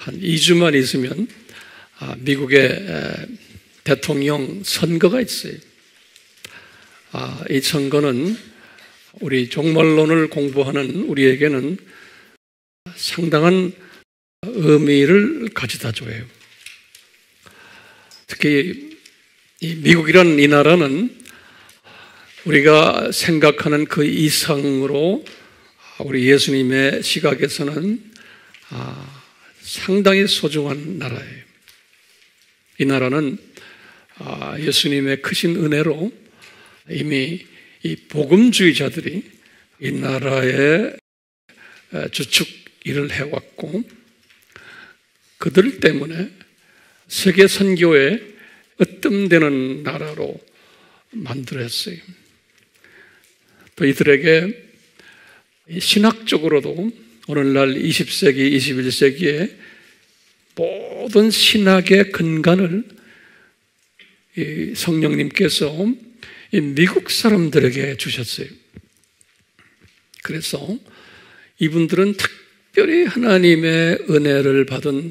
한 2주만 있으면 미국의 대통령 선거가 있어요. 이 선거는 우리 종말론을 공부하는 우리에게는 상당한 의미를 가져다 줘요. 특히 이 미국이라는 이 나라는 우리가 생각하는 그 이상으로 우리 예수님의 시각에서는 상당히 소중한 나라예요. 이 나라는 예수님의 크신 은혜로 이미 이 복음주의자들이 이 나라에 주축 일을 해왔고, 그들 때문에 세계 선교에 으뜸되는 나라로 만들었어요. 또 이들에게 신학적으로도 오늘날 20세기, 21세기에 모든 신학의 근간을 성령님께서 미국 사람들에게 주셨어요. 그래서 이분들은 특별히 하나님의 은혜를 받은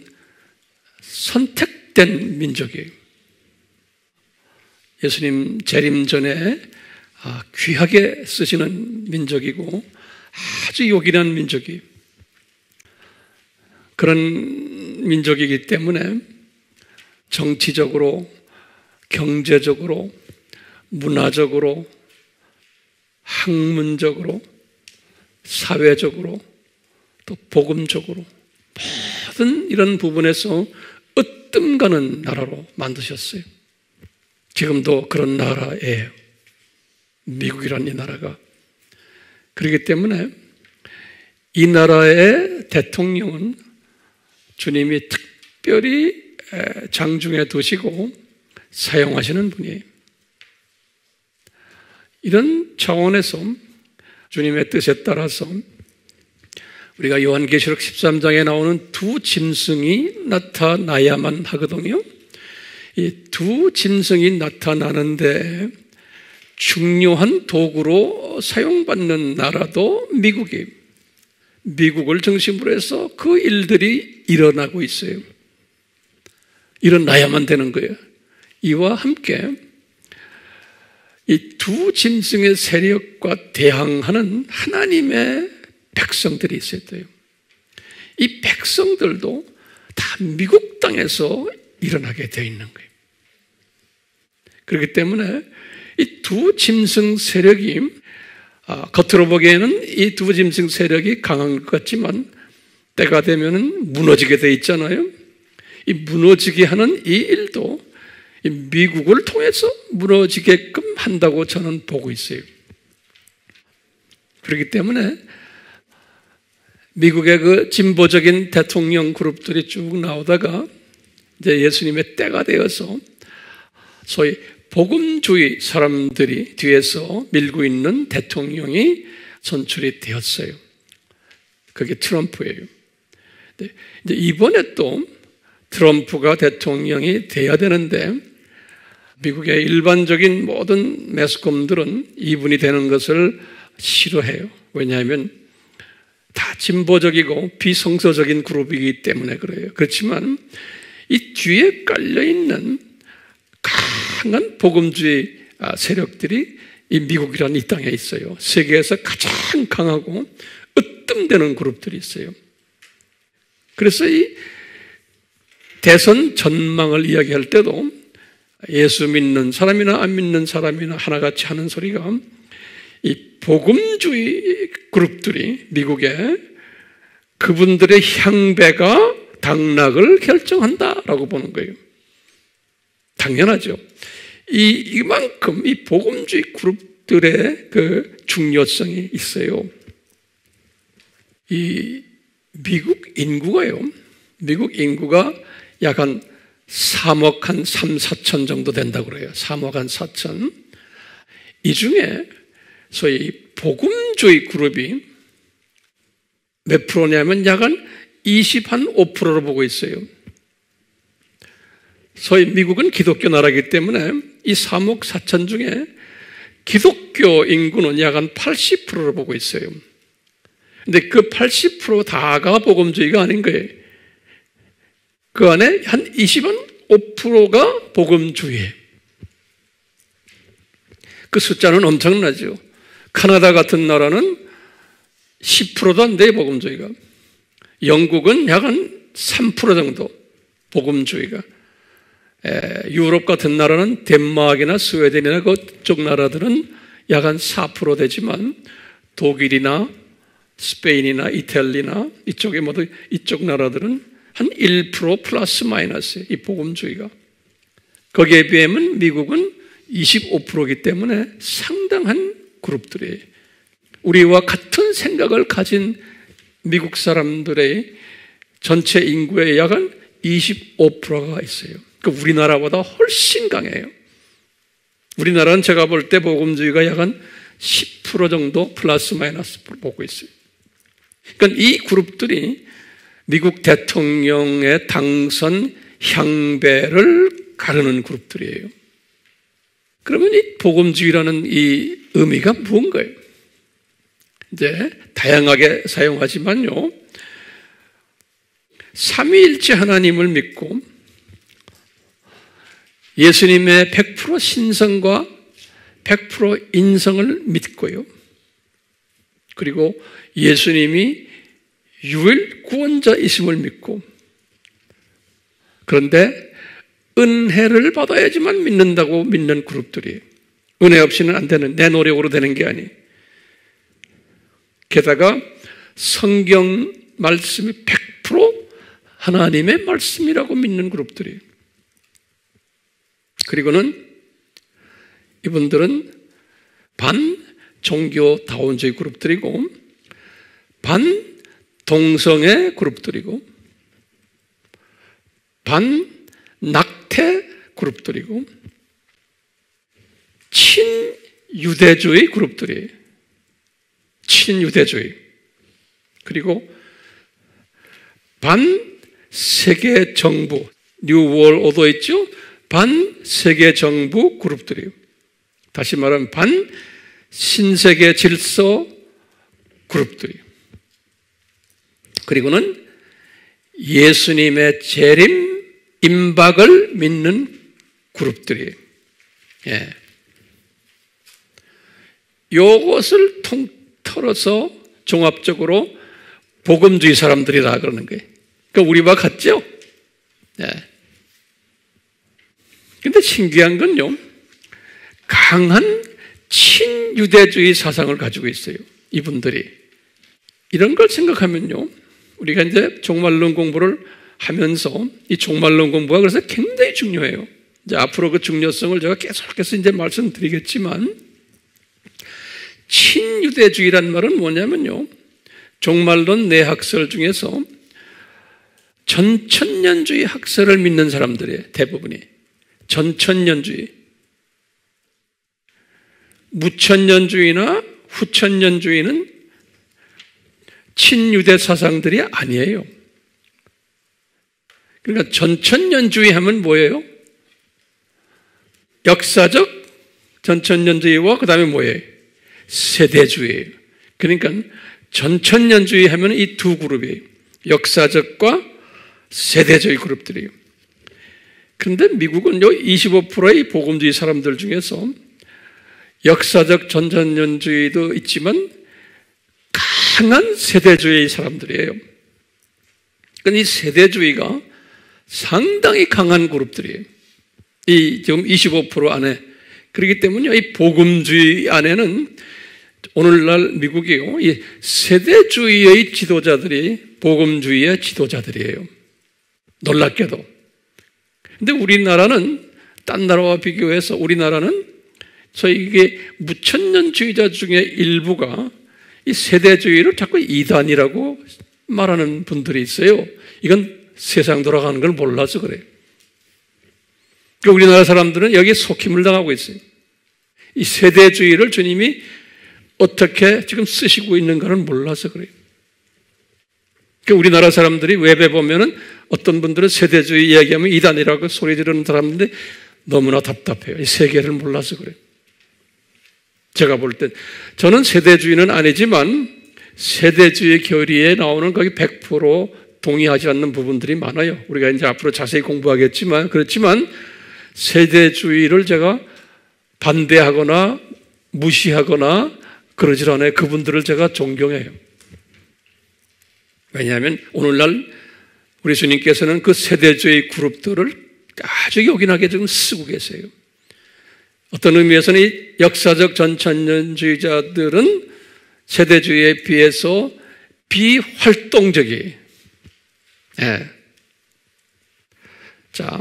선택된 민족이에요. 예수님 재림 전에 귀하게 쓰시는 민족이고 아주 요긴한 민족이에요. 그런 민족이기 때문에 정치적으로, 경제적으로, 문화적으로, 학문적으로, 사회적으로, 또 복음적으로 모든 이런 부분에서 으뜸 가는 나라로 만드셨어요. 지금도 그런 나라예요. 미국이란 이 나라가. 그렇기 때문에 이 나라의 대통령은 주님이 특별히 장중에 두시고 사용하시는 분이에요. 이런 차원에서 주님의 뜻에 따라서 우리가 요한계시록 13장에 나오는 두 짐승이 나타나야만 하거든요. 이 두 짐승이 나타나는데 중요한 도구로 사용받는 나라도 미국이에요. 미국을 중심으로 해서 그 일들이 일어나고 있어요. 일어나야만 되는 거예요. 이와 함께 이 두 짐승의 세력과 대항하는 하나님의 백성들이 있어야 돼요. 이 백성들도 다 미국 땅에서 일어나게 되어 있는 거예요. 그렇기 때문에 이 두 짐승 세력이 겉으로 보기에는 이 두 짐승 세력이 강한 것 같지만 때가 되면 무너지게 되어 있잖아요. 이 무너지게 하는 이 일도 이 미국을 통해서 무너지게끔 한다고 저는 보고 있어요. 그렇기 때문에 미국의 그 진보적인 대통령 그룹들이 쭉 나오다가 이제 예수님의 때가 되어서 소위 복음주의 사람들이 뒤에서 밀고 있는 대통령이 선출이 되었어요. 그게 트럼프예요. 이제 이번에 또 트럼프가 대통령이 돼야 되는데 미국의 일반적인 모든 매스컴들은 이분이 되는 것을 싫어해요. 왜냐하면 다 진보적이고 비성서적인 그룹이기 때문에 그래요. 그렇지만 이 뒤에 깔려있는 강한 복음주의 세력들이 이 미국이라는 이 땅에 있어요. 세계에서 가장 강하고 으뜸되는 그룹들이 있어요. 그래서 이 대선 전망을 이야기할 때도 예수 믿는 사람이나 안 믿는 사람이나 하나같이 하는 소리가 이 복음주의 그룹들이 미국에 그분들의 향배가 당락을 결정한다라고 보는 거예요. 당연하죠. 이만큼 이 복음주의 그룹들의 그 중요성이 있어요. 이 미국 인구가요. 미국 인구가 약 한 3억 한 3, 4천 정도 된다고 그래요. 3억 한 4천. 이 중에 소위 복음주의 그룹이 몇 프로냐면 약 한 25%로 보고 있어요. 소위 미국은 기독교 나라이기 때문에 이 3억 4천 중에 기독교 인구는 약 한 80%로 보고 있어요. 근데 그 80% 다가 복음주의가 아닌 거예요. 그 안에 한 25%가 복음주의예요. 그 숫자는 엄청나죠. 카나다 같은 나라는 10%도 안 돼요, 복음주의가. 영국은 약 한 3% 정도 복음주의가. 유럽 같은 나라는 덴마크나 스웨덴이나 그쪽 나라들은 약 한 4% 되지만 독일이나 스페인이나 이탈리아나 이쪽에 모두 이쪽 나라들은 한 1% 플러스 마이너스 이 복음주의가. 거기에 비하면 미국은 25%이기 때문에 상당한 그룹들이에요. 우리와 같은 생각을 가진 미국 사람들의 전체 인구의 약 한 25%가 있어요. 그러니까 우리나라보다 훨씬 강해요. 우리나라는 제가 볼 때 복음주의가 약 한 10% 정도 플러스 마이너스 보고 있어요. 그러니까 이 그룹들이 미국 대통령의 당선 향배를 가르는 그룹들이에요. 그러면 이 복음주의라는 이 의미가 무언가요? 이제 다양하게 사용하지만요, 삼위일체 하나님을 믿고 예수님의 100% 신성과 100% 인성을 믿고요, 그리고 예수님이 유일 구원자이심을 믿고, 그런데 은혜를 받아야지만 믿는다고 믿는 그룹들이에요. 은혜 없이는 안 되는, 내 노력으로 되는 게 아니에요. 게다가 성경 말씀이 100% 하나님의 말씀이라고 믿는 그룹들이에요. 그리고는 이분들은 반 종교다원주의 그룹들이고 반 동성애 그룹들이고 반 낙태 그룹들이고 친유대주의 그룹들이에요. 친유대주의. 그리고 반세계 정부, 뉴월 오더 있죠? 반세계 정부 그룹들이에요. 다시 말하면 반신세계 질서 그룹들이에요. 그리고는 예수님의 재림, 임박을 믿는 그룹들이에요. 예. 요것을 통틀어서 종합적으로 복음주의 사람들이라 그러는 거예요. 그러니까 우리와 같죠? 예. 근데 신기한 건요, 강한 친유대주의 사상을 가지고 있어요. 이분들이. 이런 걸 생각하면요, 우리가 이제 종말론 공부를 하면서 이 종말론 공부가 그래서 굉장히 중요해요. 이제 앞으로 그 중요성을 제가 계속해서 이제 말씀드리겠지만, 친유대주의란 말은 뭐냐면요, 종말론 내학설 중에서 전천년주의 학설을 믿는 사람들이에요. 대부분이. 전천년주의. 무천년주의나 후천년주의는 친유대 사상들이 아니에요. 그러니까 전천년주의 하면 뭐예요? 역사적 전천년주의와 그 다음에 뭐예요? 세대주의예요. 그러니까 전천년주의 하면 이 두 그룹이에요. 역사적과 세대주의 그룹들이에요. 그런데 미국은 요 25%의 복음주의 사람들 중에서 역사적 전천년주의도 있지만 강한 세대주의 사람들이에요. 그러니까 이 세대주의가 상당히 강한 그룹들이에요. 이 지금 25% 안에. 그렇기 때문에 이 복음주의 안에는 오늘날 미국이요, 이 세대주의의 지도자들이 복음주의의 지도자들이에요. 놀랍게도. 근데 우리나라는 딴 나라와 비교해서 우리나라는 소위 이게 무천년주의자 중에 일부가 이 세대주의를 자꾸 이단이라고 말하는 분들이 있어요. 이건 세상 돌아가는 걸 몰라서 그래요. 그러니까 우리나라 사람들은 여기에 속힘을 당하고 있어요. 이 세대주의를 주님이 어떻게 지금 쓰시고 있는가를 몰라서 그래요. 그러니까 우리나라 사람들이 웹에 보면은 어떤 분들은 세대주의 이야기하면 이단이라고 소리 지르는 사람인데 너무나 답답해요. 이 세계를 몰라서 그래요. 제가 볼 땐 저는 세대주의는 아니지만 세대주의 교리에 나오는 거기 100% 동의하지 않는 부분들이 많아요. 우리가 이제 앞으로 자세히 공부하겠지만, 그렇지만 세대주의를 제가 반대하거나 무시하거나 그러질 않아요. 그분들을 제가 존경해요. 왜냐하면 오늘날 우리 주님께서는 그 세대주의 그룹들을 아주 요긴하게 지금 쓰고 계세요. 어떤 의미에서는 이 역사적 전천년주의자들은 세대주의에 비해서 비활동적이에요. 네. 자,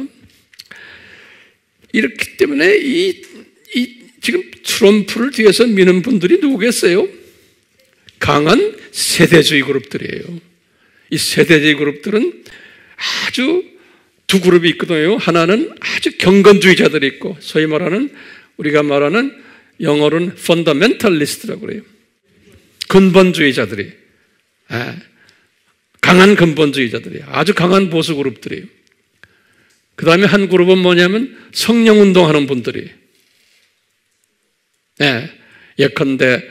이렇기 때문에 지금 트럼프를 뒤에서 미는 분들이 누구겠어요? 강한 세대주의 그룹들이에요. 이 세대주의 그룹들은 아주 두 그룹이 있거든요. 하나는 아주 경건주의자들이 있고, 소위 말하는 우리가 말하는 영어로는 펀더멘탈리스트라고 그래요. 근본주의자들이, 강한 근본주의자들이에요. 아주 강한 보수 그룹들이에요. 그 다음에 한 그룹은 뭐냐면 성령운동하는 분들이, 예컨대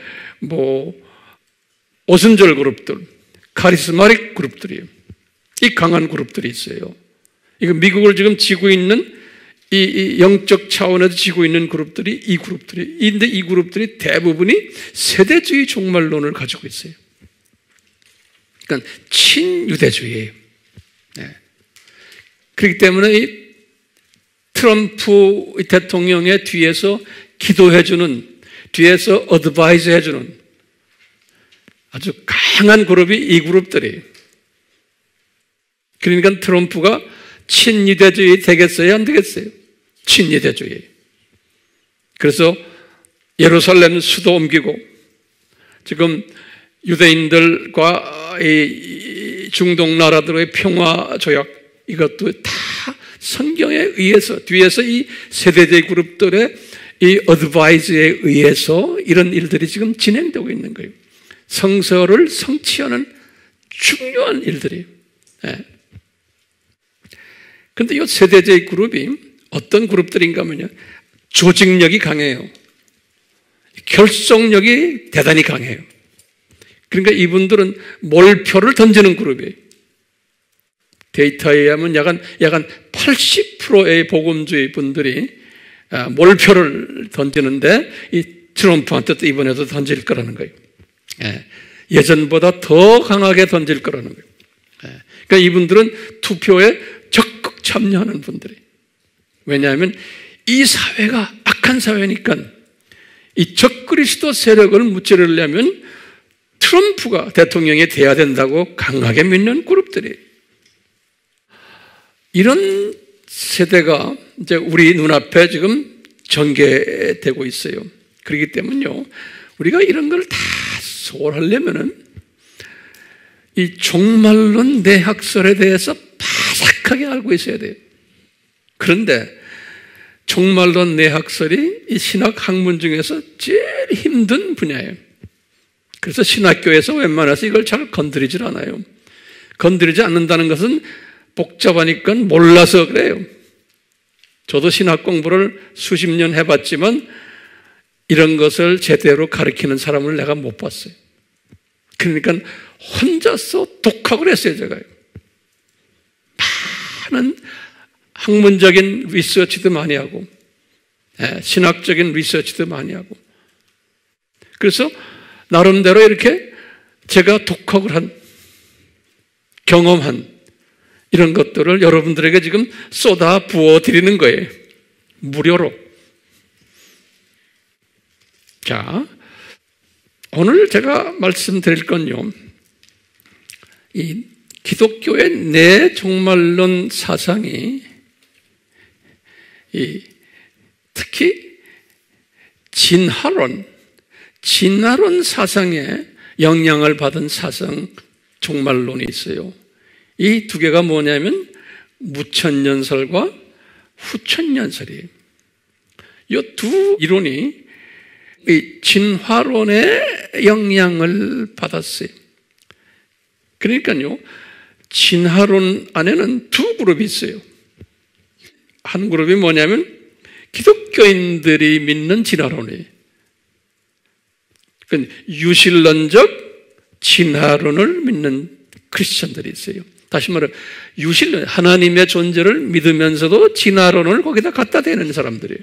오순절 그룹들, 카리스마틱 그룹들이에요. 이 강한 그룹들이 있어요. 이거 미국을 지금 지고 있는 이 영적 차원에서 지고 있는 그룹들이 이 그룹들이, 근데 이 그룹들이 대부분이 세대주의 종말론을 가지고 있어요. 그러니까 친유대주의예요. 그렇기 때문에 이 트럼프 대통령의 뒤에서 기도해주는, 뒤에서 어드바이스 해주는 아주 강한 그룹이 이 그룹들이에요. 그러니까 트럼프가 친유대주의 되겠어요? 안 되겠어요? 친유대주의. 그래서 예루살렘 수도 옮기고, 지금 유대인들과 이 중동 나라들의 평화 조약, 이것도 다 성경에 의해서, 뒤에서 이 세대주의 그룹들의 이 어드바이즈에 의해서 이런 일들이 지금 진행되고 있는 거예요. 성서를 성취하는 중요한 일들이에요. 그런데 이 세대주의 그룹이 어떤 그룹들인가 하면요, 조직력이 강해요. 결속력이 대단히 강해요. 그러니까 이분들은 몰표를 던지는 그룹이에요. 데이터에 의하면 약 80%의 복음주의 분들이 몰표를 던지는데, 이 트럼프한테도 이번에도 던질 거라는 거예요. 예전보다 더 강하게 던질 거라는 거예요. 그러니까 이분들은 투표에 적극 참여하는 분들이. 왜냐하면 이 사회가 악한 사회니까 이 적그리스도 세력을 무찌르려면 트럼프가 대통령이 돼야 된다고 강하게 믿는 그룹들이. 이런 세대가 이제 우리 눈앞에 지금 전개되고 있어요. 그렇기 때문에요, 우리가 이런 걸 다 소홀하려면은 이 종말론 내학설에 대해서 바삭하게 알고 있어야 돼요. 그런데 종말론 내학설이 이 신학 학문 중에서 제일 힘든 분야예요. 그래서 신학교에서 웬만해서 이걸 잘 건드리질 않아요. 건드리지 않는다는 것은 복잡하니까 몰라서 그래요. 저도 신학 공부를 수십 년 해봤지만 이런 것을 제대로 가르치는 사람을 내가 못 봤어요. 그러니까 혼자서 독학을 했어요, 제가요. 많은 학문적인 리서치도 많이 하고, 신학적인 리서치도 많이 하고. 그래서 나름대로 이렇게 제가 독학을 한, 경험한 이런 것들을 여러분들에게 지금 쏟아 부어 드리는 거예요. 무료로. 자, 오늘 제가 말씀드릴 건요, 이 기독교의 내종말론 사상이 특히 진화론 사상에 영향을 받은 사상 종말론이 있어요. 이 두 개가 뭐냐면 무천년설과 후천년설이에요. 이 두 이론이 이 진화론의 영향을 받았어요. 그러니까요, 진화론 안에는 두 그룹이 있어요. 한 그룹이 뭐냐면 기독교인들이 믿는 진화론이에요. 유실론적 진화론을 믿는 크리스천들이 있어요. 다시 말해 유실론, 하나님의 존재를 믿으면서도 진화론을 거기다 갖다 대는 사람들이에요.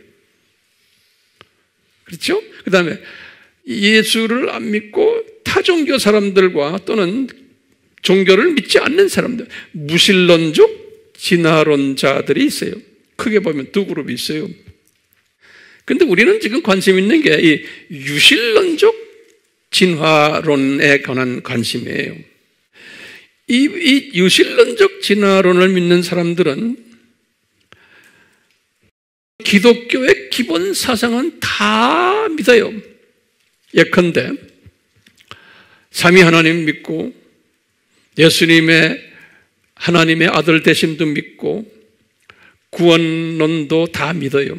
그렇죠? 그 다음에 예수를 안 믿고 타종교 사람들과 또는 종교를 믿지 않는 사람들, 무신론적 진화론자들이 있어요. 크게 보면 두 그룹이 있어요. 근데 우리는 지금 관심 있는 게 이 유실론적 진화론에 관한 관심이에요. 이 유실론적 진화론을 믿는 사람들은 기독교의 기본 사상은 다 믿어요. 예컨대 삼위 하나님 믿고 예수님의 하나님의 아들 되심도 믿고 구원론도 다 믿어요.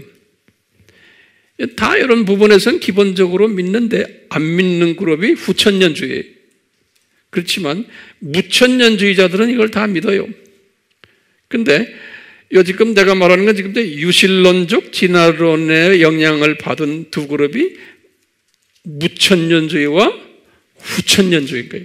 다 이런 부분에서는 기본적으로 믿는데 안 믿는 그룹이 후천년주의예요. 그렇지만 무천년주의자들은 이걸 다 믿어요. 근데 지금 내가 말하는 건 지금 유실론적 진화론의 영향을 받은 두 그룹이 무천년주의와 후천년주의인 거예요.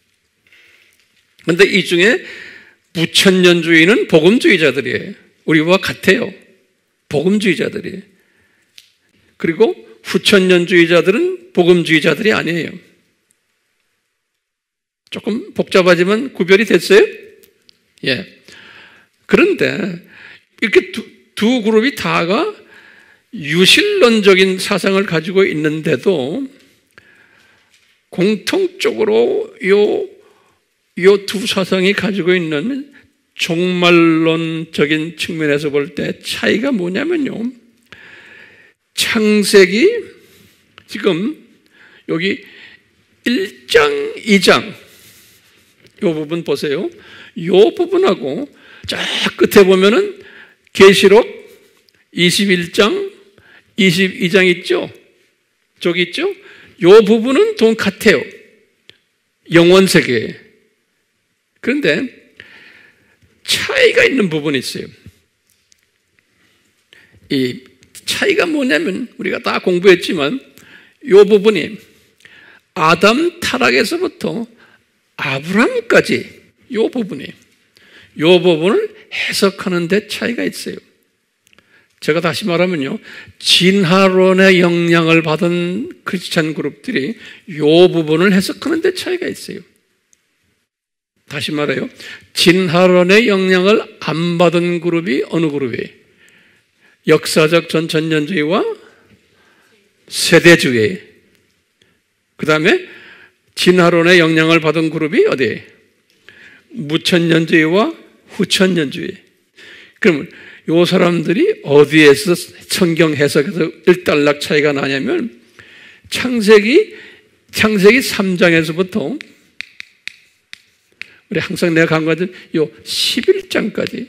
그런데 이 중에 무천년주의는 복음주의자들이에요. 우리와 같아요. 복음주의자들이에요. 그리고 후천년주의자들은 복음주의자들이 아니에요. 조금 복잡하지만 구별이 됐어요? 예. 그런데 이렇게 두 그룹이 다가 유실론적인 사상을 가지고 있는데도 공통적으로 요 두 사상이 가지고 있는 종말론적인 측면에서 볼 때 차이가 뭐냐면요. 창세기 지금 여기 1장, 2장 요 부분 보세요. 요 부분하고 저 끝에 보면은 계시록 21장, 22장 있죠? 저기 있죠? 요 부분은 똑같아요. 영원 세계. 그런데 차이가 있는 부분이 있어요. 이 차이가 뭐냐면 우리가 다 공부했지만 요 부분이 아담 타락에서부터 아브라함까지 요 부분을 해석하는 데 차이가 있어요. 제가 다시 말하면요. 진화론의 영향을 받은 크리스찬 그룹들이 요 부분을 해석하는 데 차이가 있어요. 다시 말해요. 진화론의 영향을 안 받은 그룹이 어느 그룹이에요? 역사적 전천년주의와 세대주의. 그 다음에 진화론의 영향을 받은 그룹이 어디예요? 무천년주의와 후천년주의. 그러면 이 사람들이 어디에서 성경 해석에서 일단락 차이가 나냐면 창세기 3장에서부터 우리 항상 내가 강조하던 요 11장까지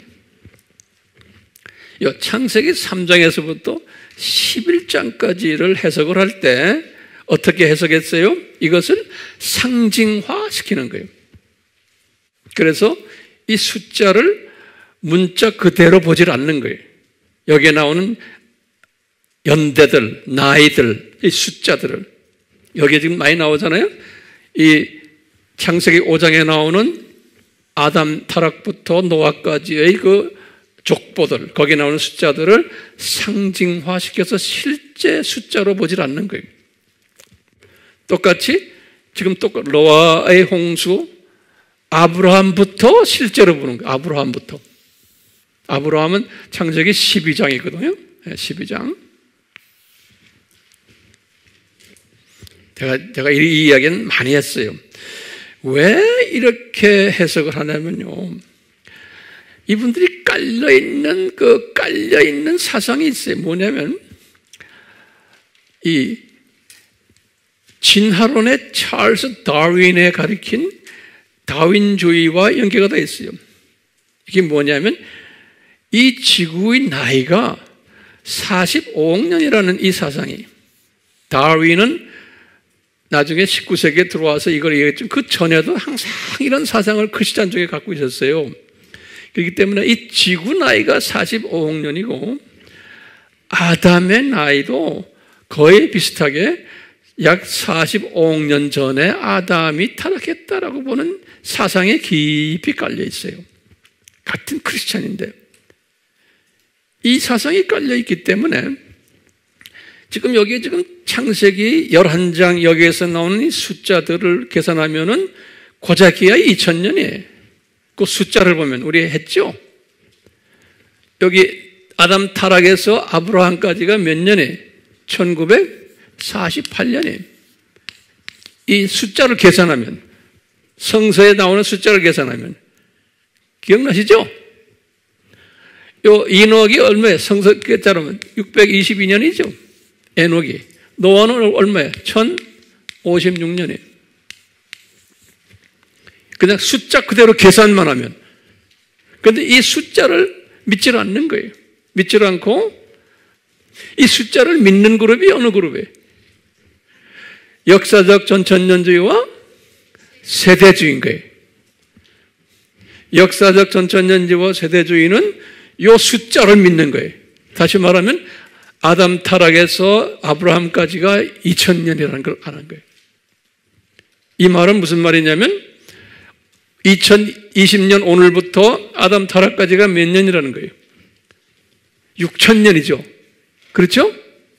요 창세기 3장에서부터 11장까지를 해석을 할 때 어떻게 해석했어요? 이것을 상징화시키는 거예요. 그래서 이 숫자를 문자 그대로 보질 않는 거예요. 여기에 나오는 연대들, 나이들, 이 숫자들을 여기에 지금 많이 나오잖아요. 이 창세기 5장에 나오는 아담 타락부터 노아까지의 그 족보들, 거기에 나오는 숫자들을 상징화시켜서 실제 숫자로 보질 않는 거예요. 똑같이 지금 노아의 홍수, 아브라함부터 실제로 보는 거예요. 아브라함은 창세기 12장이거든요. 12장. 제가 이 이야기는 많이 했어요. 왜 이렇게 해석을 하냐면요. 이분들이 깔려있는 사상이 있어요. 뭐냐면, 이 진화론의 찰스 다윈에 가리킨 다윈주의와 연계가 되어 있어요. 이게 뭐냐면, 이 지구의 나이가 45억 년이라는 이 사상이, 다윈은 나중에 19세기에 들어와서 이걸 얘기했지만 그 전에도 항상 이런 사상을 크리스찬 쪽에 갖고 있었어요. 그렇기 때문에 이 지구 나이가 45억 년이고 아담의 나이도 거의 비슷하게 약 45억 년 전에 아담이 타락했다라고 보는 사상에 깊이 깔려 있어요. 같은 크리스찬인데 이 사상이 깔려 있기 때문에 지금 여기에 지금 창세기 11장 여기에서 나오는 이 숫자들을 계산하면은 고작이야 2000년이에요. 그 숫자를 보면 우리 했죠? 여기 아담 타락에서 아브라함까지가 몇 년이에요? 1948년이에요. 이 숫자를 계산하면, 성서에 나오는 숫자를 계산하면, 기억나시죠? 요 이녹이 얼마예요? 성서 따르면 622년이죠. 에녹이. 노아는 얼마예요? 1056년이에요. 그냥 숫자 그대로 계산만 하면. 그런데 이 숫자를 믿지 않는 거예요. 믿지 않고 이 숫자를 믿는 그룹이 어느 그룹이에요? 역사적 전천년주의와 세대주의인 거예요. 역사적 전천년주의와 세대주의는 이 숫자를 믿는 거예요. 다시 말하면 아담 타락에서 아브라함까지가 2000년이라는 걸 아는 거예요. 이 말은 무슨 말이냐면 2020년 오늘부터 아담 타락까지가 몇 년이라는 거예요? 6000년이죠. 그렇죠?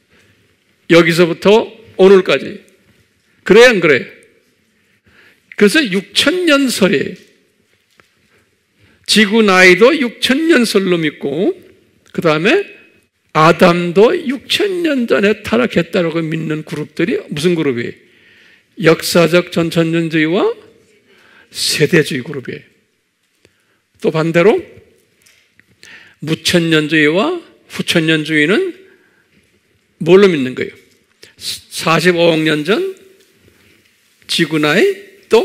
여기서부터 오늘까지. 그래야 안 그래요? 그래서 6000년 설이에요. 지구 나이도 6000년 설로 믿고 그 다음에 아담도 6000년 전에 타락했다고 믿는 그룹들이 무슨 그룹이에요? 역사적 전천년주의와 세대주의 그룹이에요. 또 반대로 무천년주의와 후천년주의는 뭘로 믿는 거예요? 45억 년 전 지구 나이 또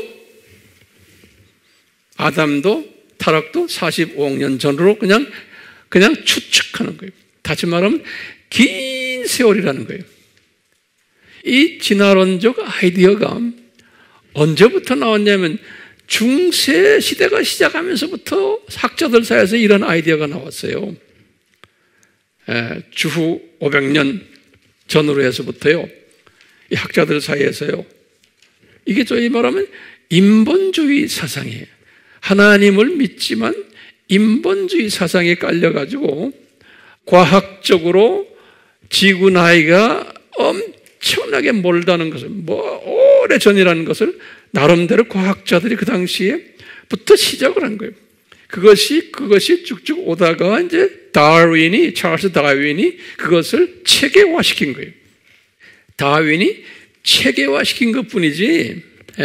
아담도 타락도 45억 년 전으로 그냥 추측하는 거예요. 다시 말하면 긴 세월이라는 거예요. 이 진화론적 아이디어가 언제부터 나왔냐면 중세 시대가 시작하면서부터 학자들 사이에서 이런 아이디어가 나왔어요. 주후 500년 전으로 해서부터요. 이 학자들 사이에서요. 이게 저희 말하면 인본주의 사상이에요. 하나님을 믿지만 인본주의 사상에 깔려가지고 과학적으로 지구 나이가 엄청나게 멀다는 것을, 오래전이라는 것을 나름대로 과학자들이 그 당시에부터 시작을 한 거예요. 그것이 쭉쭉 오다가 이제 찰스 다윈이 그것을 체계화시킨 거예요. 다윈이 체계화시킨 것 뿐이지,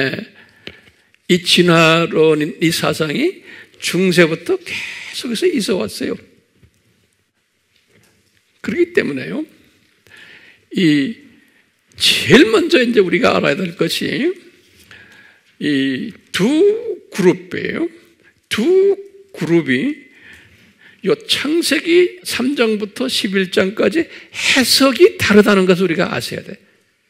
이 진화론, 이 사상이 중세부터 계속해서 있어 왔어요. 그렇기 때문에요, 제일 먼저 이제 우리가 알아야 될 것이 이 두 그룹이에요. 두 그룹이 요 창세기 3장부터 11장까지 해석이 다르다는 것을 우리가 아셔야 돼.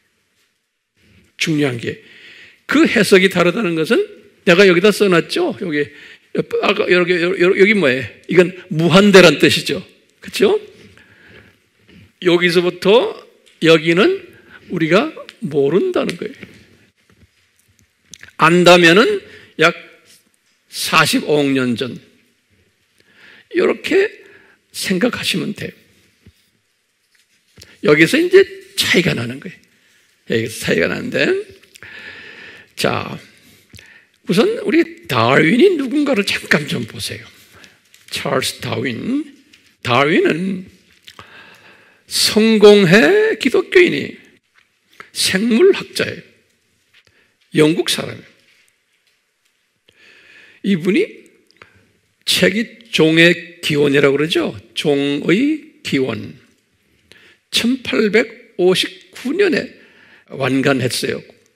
중요한 게. 그 해석이 다르다는 것은 내가 여기다 써놨죠? 여기 뭐예요? 이건 무한대란 뜻이죠. 그렇죠? 여기서부터 여기는 우리가 모른다는 거예요. 안다면은 약 45억 년 전. 이렇게 생각하시면 돼요. 여기서 이제 차이가 나는 거예요. 여기서 차이가 나는데, 자, 우선 우리 다윈이 누군가를 잠깐 좀 보세요. 찰스 다윈. 다윈은 성공회 기독교인이 생물학자예요. 영국 사람이에요. 이분이 책이 종의 기원이라고 그러죠. 종의 기원. 1859년에 완간했어요.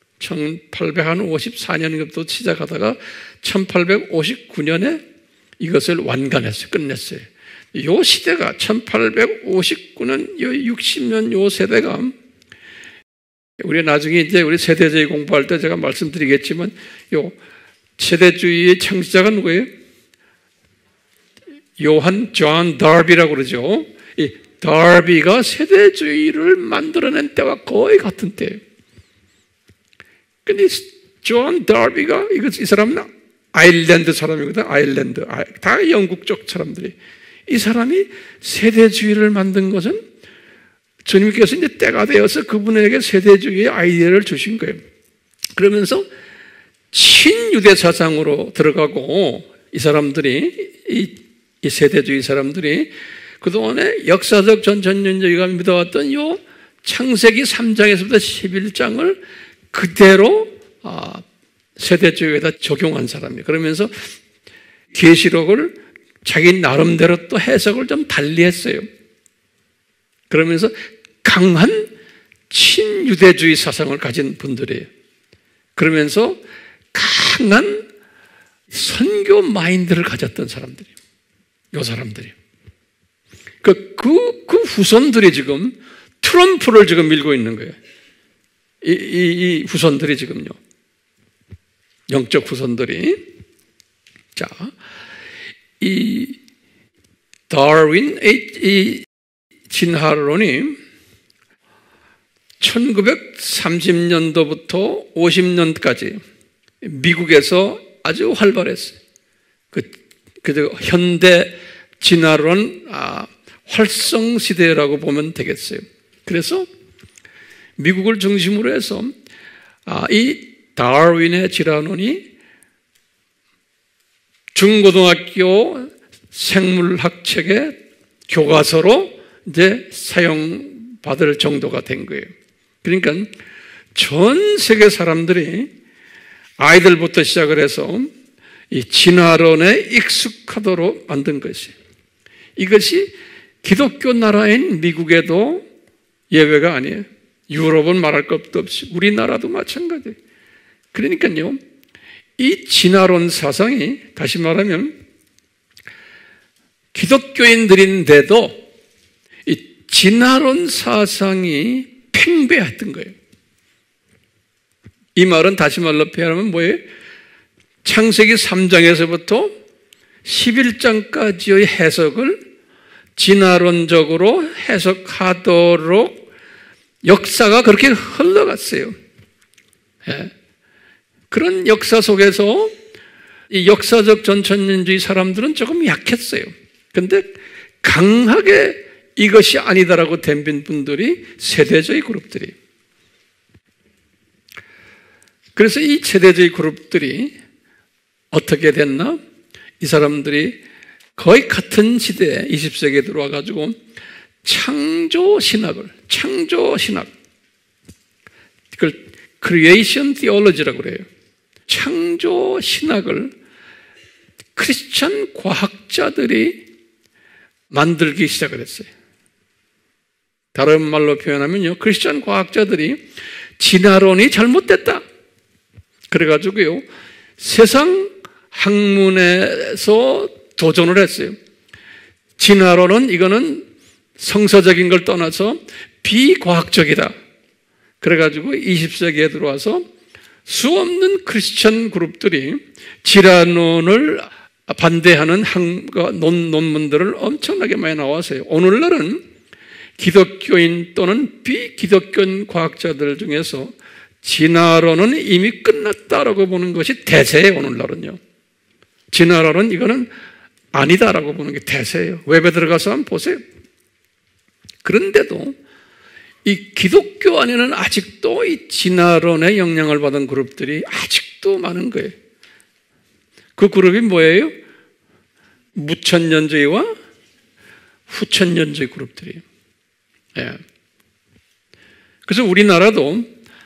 1854년부터 시작하다가 1859년에 이것을 완간했어요. 끝냈어요. 이 시대가 1859년, 60년 요 세대가 우리 나중에 이제 우리 세대주의 공부할 때 제가 말씀드리겠지만 요 세대주의의 창시자가 누구예요? 요한 존 더비라고 그러죠. 이 더비가 세대주의를 만들어낸 때와 거의 같은 때예요. 근데 존 다비가 이 사람은 아일랜드 사람이거든. 아일랜드. 다 영국 쪽 사람들이. 이 사람이 세대주의를 만든 것은 주님께서 이제 때가 되어서 그분에게 세대주의의 아이디어를 주신 거예요. 그러면서 친유대 사상으로 들어가고 이 사람들이 이 세대주의 사람들이 그동안에 역사적 전천년주의가 믿어왔던 요 창세기 3장에서부터 11장을 그대로 세대주의에다 적용한 사람이에요. 그러면서 계시록을 자기 나름대로 또 해석을 좀 달리했어요. 그러면서 강한 친유대주의 사상을 가진 분들이에요. 그러면서 강한 선교 마인드를 가졌던 사람들이에요. 이 사람들이. 그 후손들이 지금 트럼프를 지금 밀고 있는 거예요. 이 후손들이 지금요. 영적 후손들이. 자, 이 다윈, 이 진화론이 1930년도부터 50년까지 미국에서 아주 활발했어요. 그 현대 진화론 활성 시대라고 보면 되겠어요. 그래서 미국을 중심으로 해서 이 다윈의 진화론이 중고등학교 생물학 책의 교과서로 이제 사용받을 정도가 된 거예요. 그러니까 전 세계 사람들이 아이들부터 시작을 해서 이 진화론에 익숙하도록 만든 것이에요. 이것이 기독교 나라인 미국에도 예외가 아니에요. 유럽은 말할 것도 없이 우리나라도 마찬가지예요. 그러니까요, 이 진화론 사상이 다시 말하면 기독교인들인데도 이 진화론 사상이 팽배했던 거예요. 이 말은 다시 말로 표현하면 뭐예요? 창세기 3장에서부터 11장까지의 해석을 진화론적으로 해석하도록 역사가 그렇게 흘러갔어요. 예. 그런 역사 속에서 이 역사적 전천년주의 사람들은 조금 약했어요. 그런데 강하게 이것이 아니다라고 덤빈 분들이 세대주의 그룹들이. 그래서 이 세대주의 그룹들이 어떻게 됐나? 이 사람들이 거의 같은 시대에 20세기에 들어와가지고 창조신학, 그걸 크리에이션 티올로지라고 그래요. 창조신학을 크리스천 과학자들이 만들기 시작을 했어요. 다른 말로 표현하면요, 크리스천 과학자들이 진화론이 잘못됐다. 그래가지고요, 세상 학문에서 도전을 했어요. 진화론은 이거는 성서적인 걸 떠나서 비과학적이다. 그래가지고 20세기에 들어와서 수없는 크리스천 그룹들이 진화론을 반대하는 논문들을 엄청나게 많이 나왔어요. 오늘날은 기독교인 또는 비기독교인 과학자들 중에서 진화론은 이미 끝났다라고 보는 것이 대세예요. 오늘날은요. 진화론은 이거는 아니다라고 보는 게 대세예요. 웹에 들어가서 한번 보세요. 그런데도 이 기독교 안에는 아직도 이 진화론의 영향을 받은 그룹들이 아직도 많은 거예요. 그 그룹이 뭐예요? 무천년주의와 후천년주의 그룹들이에요. 예. 그래서 우리나라도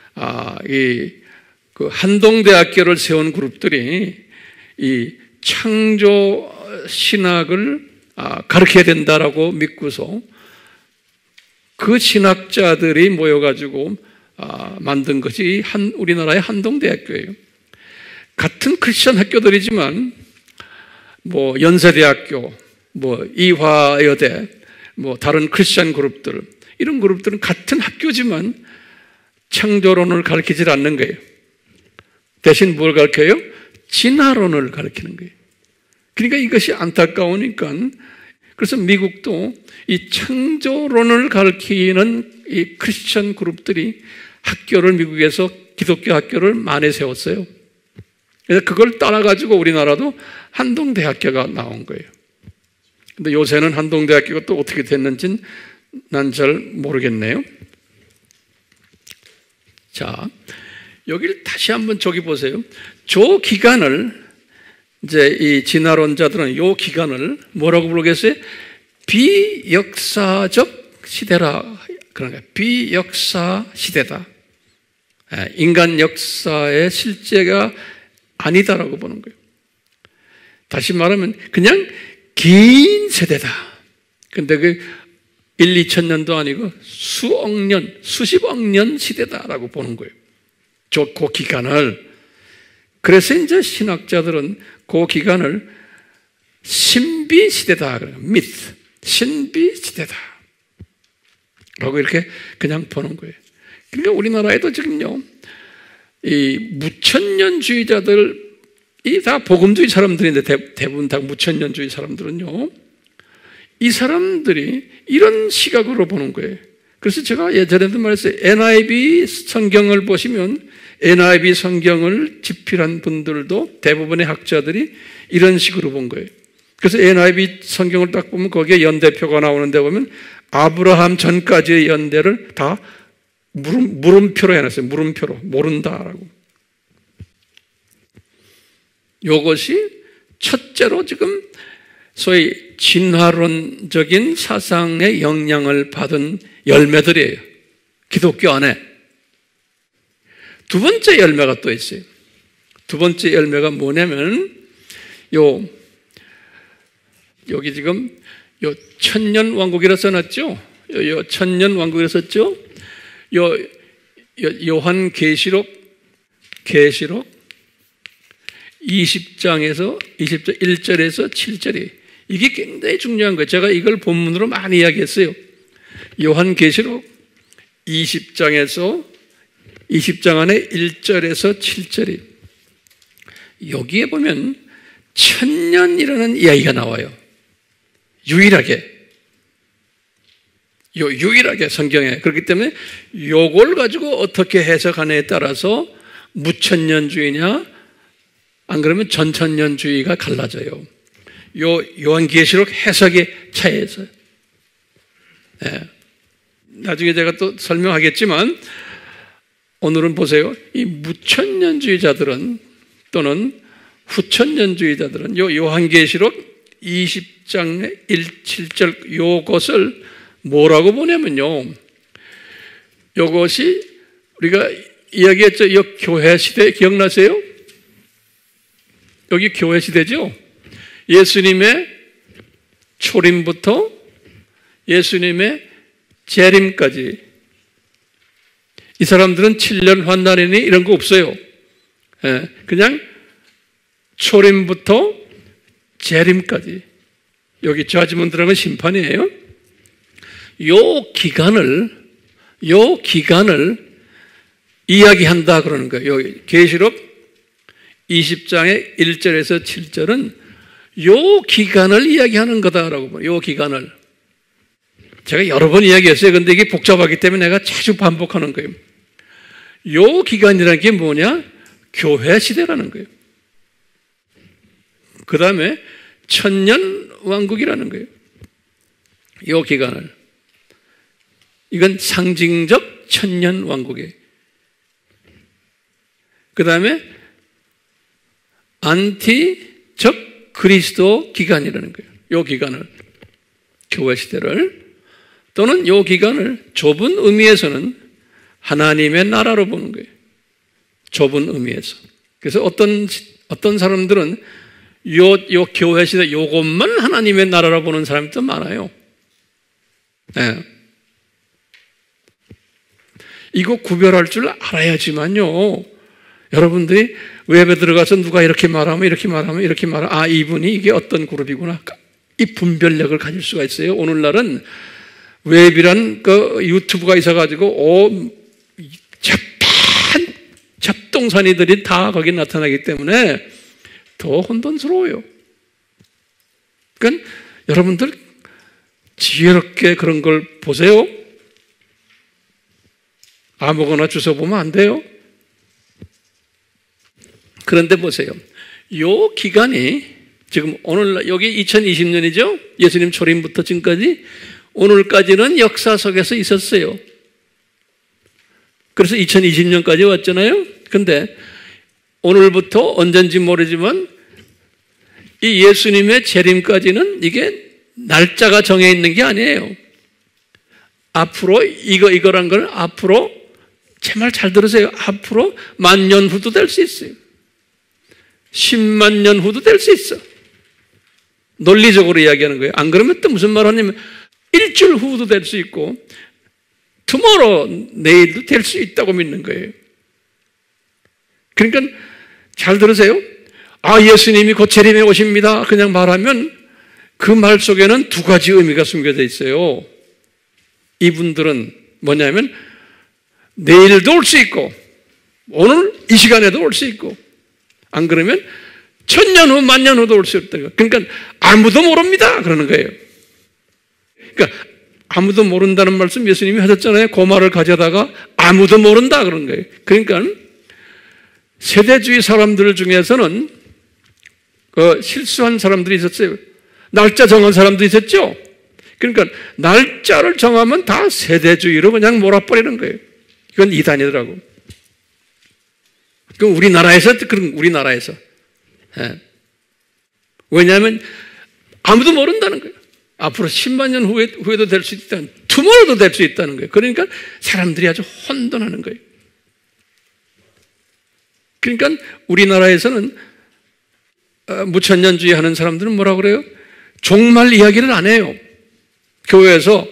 그 한동대학교를 세운 그룹들이 이 창조 신학을 가르쳐야 된다라고 믿고서 그 신학자들이 모여가지고 만든 것이 우리나라의 한동대학교예요. 같은 크리스천 학교들이지만 뭐 연세대학교, 뭐 이화여대, 뭐 다른 크리스천 그룹들, 이런 그룹들은 같은 학교지만 창조론을 가르치질 않는 거예요. 대신 뭘 가르쳐요? 진화론을 가르치는 거예요. 그러니까 이것이 안타까우니까, 그래서 미국도 이 창조론을 가르치는 이 크리스천 그룹들이 학교를 미국에서 기독교 학교를 많이 세웠어요. 그래서 그걸 따라가지고 우리나라도 한동대학교가 나온 거예요. 근데 요새는 한동대학교가 또 어떻게 됐는지는 난 잘 모르겠네요. 자, 여기를 다시 한번 저기 보세요. 저 기간을 이제 이 진화론자들은 이 기간을 뭐라고 부르겠어요? 비역사적 시대라 그런 거예요. 비역사 시대다. 인간 역사의 실제가 아니다라고 보는 거예요. 다시 말하면 그냥 긴 세대다. 근데 그 1, 2천 년도 아니고 수억 년, 수십억 년 시대다라고 보는 거예요. 그 기간을. 그래서 이제 신학자들은 그 기간을 신비 시대다. 미스, 신비 시대다. 라고 이렇게 그냥 보는 거예요. 그러니까 우리나라에도 지금요, 이 무천년주의자들이 다 복음주의 사람들인데 대부분 다 무천년주의 사람들은요, 이 사람들이 이런 시각으로 보는 거예요. 그래서 제가 예전에도 말했어요. NIV 성경을 보시면 NIV 성경을 집필한 분들도 대부분의 학자들이 이런 식으로 본 거예요. 그래서 NIV 성경을 딱 보면 거기에 연대표가 나오는데 보면 아브라함 전까지의 연대를 다 물음표로 해놨어요. 물음표로. 모른다라고. 이것이 첫째로 지금 소위 진화론적인 사상의 영향을 받은 열매들이에요. 기독교 안에. 두 번째 열매가 또 있어요. 두 번째 열매가 뭐냐면 여기 지금 천년 왕국이라 써놨죠? 천년 왕국이라 썼죠? 요한 계시록 20장에서 1절에서 7절이 이게 굉장히 중요한 거예요. 제가 이걸 본문으로 많이 이야기했어요. 요한 계시록 20장 안에 1절에서 7절이 여기에 보면 천년이라는 이야기가 나와요. 유일하게 성경에. 그렇기 때문에 요걸 가지고 어떻게 해석하느냐에 따라서 무천년주의냐 안 그러면 전천년주의가 갈라져요. 요한계시록 해석의 차이에서. 네. 나중에 제가 또 설명하겠지만 오늘은 보세요. 이 무천년주의자들은 또는 후천년주의자들은 요한계시록 20장 1, 7절 요것을 뭐라고 보냐면요. 요것이 우리가 이야기했죠. 이 교회 시대 기억나세요? 여기 교회 시대죠. 예수님의 초림부터 예수님의 재림까지 이 사람들은 7년 환난이니 이런 거 없어요. 그냥 초림부터 재림까지 여기 저지문 들어가면 심판이에요. 요 기간을 이야기한다 그러는 거예요. 계시록 20장의 1절에서 7절은 요 기간을 이야기하는 거다라고 봐요. 요 기간을. 제가 여러 번 이야기했어요. 근데 이게 복잡하기 때문에 내가 자주 반복하는 거예요. 요 기간이라는 게 뭐냐? 교회 시대라는 거예요. 그 다음에 천년 왕국이라는 거예요. 요 기간을. 이건 상징적 천년 왕국이에요. 그 다음에 안티적 그리스도 기간이라는 거예요. 요 기간을. 교회 시대를. 또는 요 기간을 좁은 의미에서는 하나님의 나라로 보는 거예요. 좁은 의미에서. 그래서 어떤 사람들은 요 교회 시대 요것만 하나님의 나라로 보는 사람도 많아요. 네. 이거 구별할 줄 알아야지만요. 여러분들이 웹에 들어가서 누가 이렇게 말하면 이분이 이게 어떤 그룹이구나. 이 분별력을 가질 수가 있어요. 오늘날은 웹이란 그 유튜브가 있어가지고 잡동사니들이 다 거기 나타나기 때문에 더 혼돈스러워요. 그러니까 여러분들 지혜롭게 그런 걸 보세요. 아무거나 주워 보면 안 돼요. 그런데 보세요. 요 기간이 지금 오늘 여기 2020년이죠? 예수님 초림부터 지금까지 오늘까지는 역사 속에서 있었어요. 그래서 2020년까지 왔잖아요. 근데 오늘부터 언젠지 모르지만 이 예수님의 재림까지는 이게 날짜가 정해 있는 게 아니에요. 앞으로 이거란 건 앞으로 제 말 잘 들으세요. 앞으로 10,000년 후도 될 수 있어요. 10만 년 후도 될 수 있어. 논리적으로 이야기하는 거예요. 안 그러면 또 무슨 말 하냐면 일주일 후도 될 수 있고 tomorrow, 내일도 될 수 있다고 믿는 거예요. 그러니까 잘 들으세요. 아, 예수님이 곧 재림에 오십니다. 그냥 말하면 그 말 속에는 두 가지 의미가 숨겨져 있어요. 이분들은 뭐냐면 내일도 올 수 있고 오늘 이 시간에도 올 수 있고 안 그러면 1000년 후, 10,000년 후도 올 수 있다. 그러니까 아무도 모릅니다. 그러는 거예요. 그러니까 아무도 모른다는 말씀 예수님이 하셨잖아요. 그 말을 가져다가 아무도 모른다 그런 거예요. 그러니까 세대주의 사람들 중에서는 실수한 사람들이 있었어요. 날짜 정한 사람도 있었죠. 그러니까 날짜를 정하면 다 세대주의로 그냥 몰아버리는 거예요. 이건 이단이더라고. 그럼 우리나라에서. 예. 왜냐하면 아무도 모른다는 거예요. 앞으로 10만 년 후에도 될 수 있다는, 투모로도 될 수 있다는 거예요. 그러니까 사람들이 아주 혼돈하는 거예요. 그러니까 우리나라에서는 무천년주의 하는 사람들은 뭐라고 그래요? 종말 이야기를 안 해요. 교회에서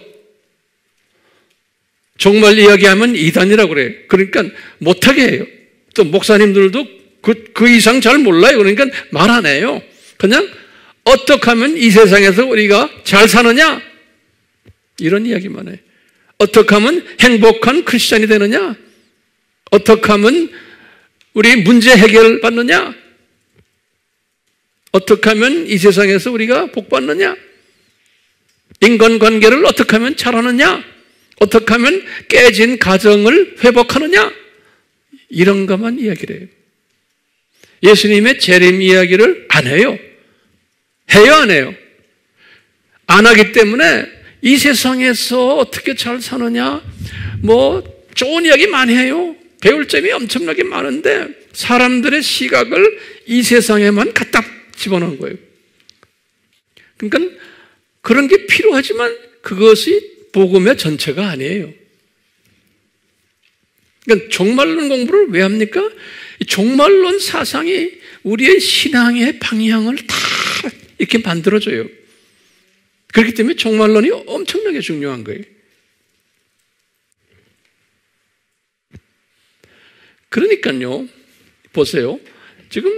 종말 이야기하면 이단이라고 그래요. 그러니까 못하게 해요. 또 목사님들도 그 이상 잘 몰라요. 그러니까 말 안 해요. 그냥 어떻게 하면 이 세상에서 우리가 잘 사느냐? 이런 이야기만 해요. 어떻게 하면 행복한 크리스찬이 되느냐? 어떻게 하면 우리 문제 해결 받느냐? 어떻게 하면 이 세상에서 우리가 복 받느냐? 인간관계를 어떻게 하면 잘하느냐? 어떻게 하면 깨진 가정을 회복하느냐? 이런 것만 이야기를 해요. 예수님의 재림 이야기를 안 해요. 해요, 안 해요? 안 하기 때문에 이 세상에서 어떻게 잘 사느냐? 뭐 좋은 이야기 많이 해요. 배울 점이 엄청나게 많은데 사람들의 시각을 이 세상에만 갖다 집어넣은 거예요. 그러니까 그런 게 필요하지만 그것이 복음의 전체가 아니에요. 그러니까 종말론 공부를 왜 합니까? 이 종말론 사상이 우리의 신앙의 방향을 다 이렇게 만들어줘요. 그렇기 때문에 종말론이 엄청나게 중요한 거예요. 그러니까요, 보세요. 지금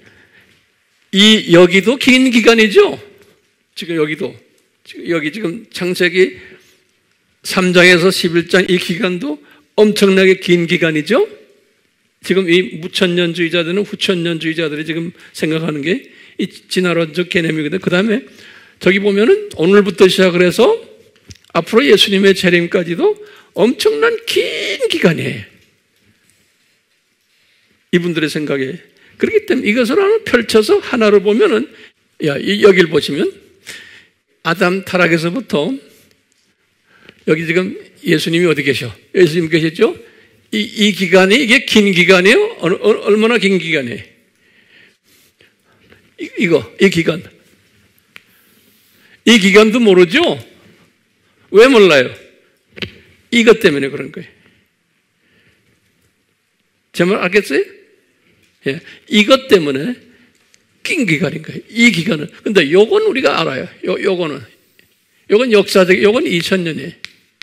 여기도 긴 기간이죠? 지금 여기 지금 창세기 3장에서 11장 이 기간도 엄청나게 긴 기간이죠? 지금 이 무천년주의자들은 후천년주의자들이 지금 생각하는 게 이 진화론적 개념이거든요. 그 다음에 저기 보면은 오늘부터 시작을 해서 앞으로 예수님의 재림까지도 엄청난 긴 기간이에요. 이분들의 생각에. 그렇기 때문에 이것을 펼쳐서 하나로 보면은, 여기를 보시면, 아담 타락에서부터, 여기 지금 예수님이 어디 계셔? 예수님 계셨죠? 이 기간이, 이게 긴 기간이에요? 얼마나 긴 기간이에요? 이 기간. 이 기간도 모르죠? 왜 몰라요? 이것 때문에 그런 거예요. 제 말 알겠어요? 예, 이것 때문에 긴 기간인 거예요. 이 기간은. 근데 요건 우리가 알아요. 요건 역사적, 요건 2000년이에요.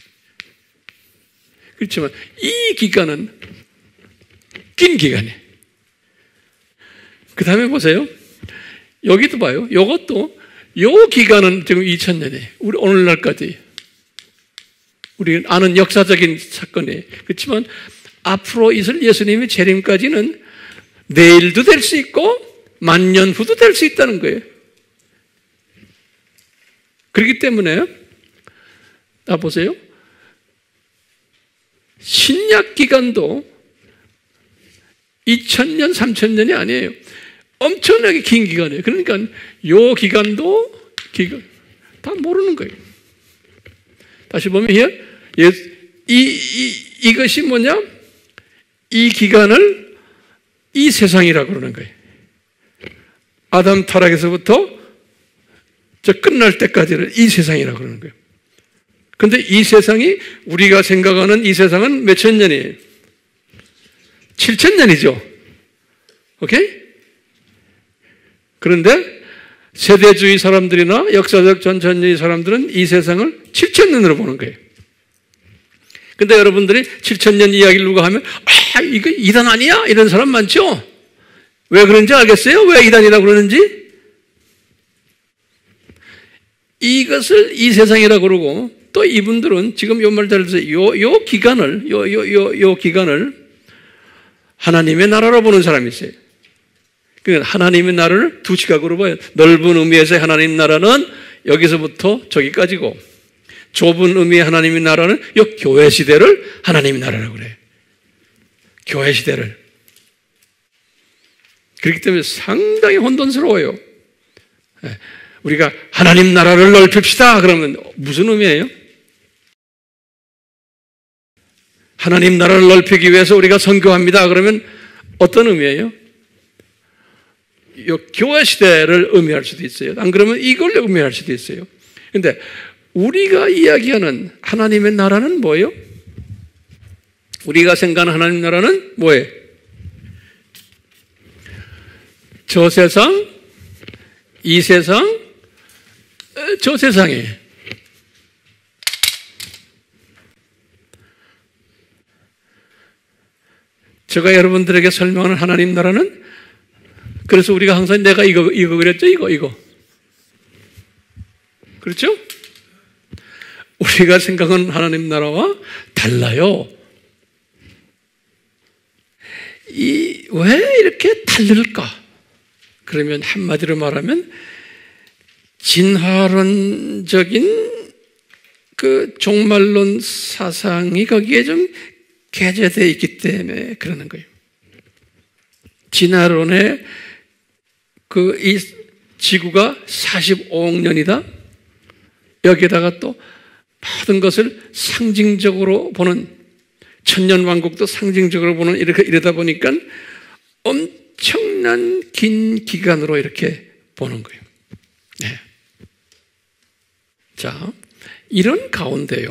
그렇지만 이 기간은 긴 기간이에요. 그 다음에 보세요. 여기도 봐요. 요것도, 요 기간은 지금 2000년이에요. 우리 오늘날까지. 우리 아는 역사적인 사건이에요. 그렇지만 앞으로 있을 예수님의 재림까지는 내일도 될 수 있고 10,000년 후도 될 수 있다는 거예요. 그렇기 때문에 보세요. 신약 기간도 2000년, 3000년이 아니에요. 엄청나게 긴 기간이에요. 그러니까 요 기간도 다 모르는 거예요. 다시 보면 이것이 뭐냐? 이 기간을 이 세상이라고 그러는 거예요. 아담 타락에서부터 저 끝날 때까지를 이 세상이라고 그러는 거예요. 근데 이 세상이 우리가 생각하는 이 세상은 몇천 년이에요? 7000년이죠. 오케이? 그런데 세대주의 사람들이나 역사적 전천주의 사람들은 이 세상을 7000년으로 보는 거예요. 근데 여러분들이 7000년 이야기를 누가 하면 이거 이단 아니야? 이런 사람 많죠? 왜 그런지 알겠어요? 왜 이단이라고 그러는지? 이것을 이 세상이라고 그러고 또 이분들은 지금 요 말 잘 들으세요. 요 기간을 하나님의 나라로 보는 사람이 있어요. 그러니까 하나님의 나라를 두 시각으로 봐요. 넓은 의미에서 하나님 나라는 여기서부터 저기까지고 좁은 의미의 하나님의 나라는 이 교회 시대를 하나님의 나라라고 그래요. 교회 시대를. 그렇기 때문에 상당히 혼돈스러워요. 우리가 하나님 나라를 넓힙시다 그러면 무슨 의미예요? 하나님 나라를 넓히기 위해서 우리가 선교합니다 그러면 어떤 의미예요? 이 교회 시대를 의미할 수도 있어요. 안 그러면 이걸 의미할 수도 있어요. 그런데 우리가 이야기하는 하나님의 나라는 뭐예요? 우리가 생각하는 하나님 나라는 뭐예요? 저 세상, 이 세상, 저 세상이에요. 제가 여러분들에게 설명하는 하나님 나라는 그래서 우리가 항상 내가 이거 그랬죠? 이거. 그렇죠? 우리가 생각하는 하나님 나라와 달라요. 왜 이렇게 다를까? 그러면 한마디로 말하면 진화론적인 그 종말론 사상이 거기에 좀 개재되어 있기 때문에 그러는 거예요. 진화론의 이 지구가 45억 년이다. 여기에다가 또 모든 것을 상징적으로 보는 천년왕국도 상징적으로 보는 이러다 보니까 엄청난 긴 기간으로 이렇게 보는 거예요. 네. 자, 이런 가운데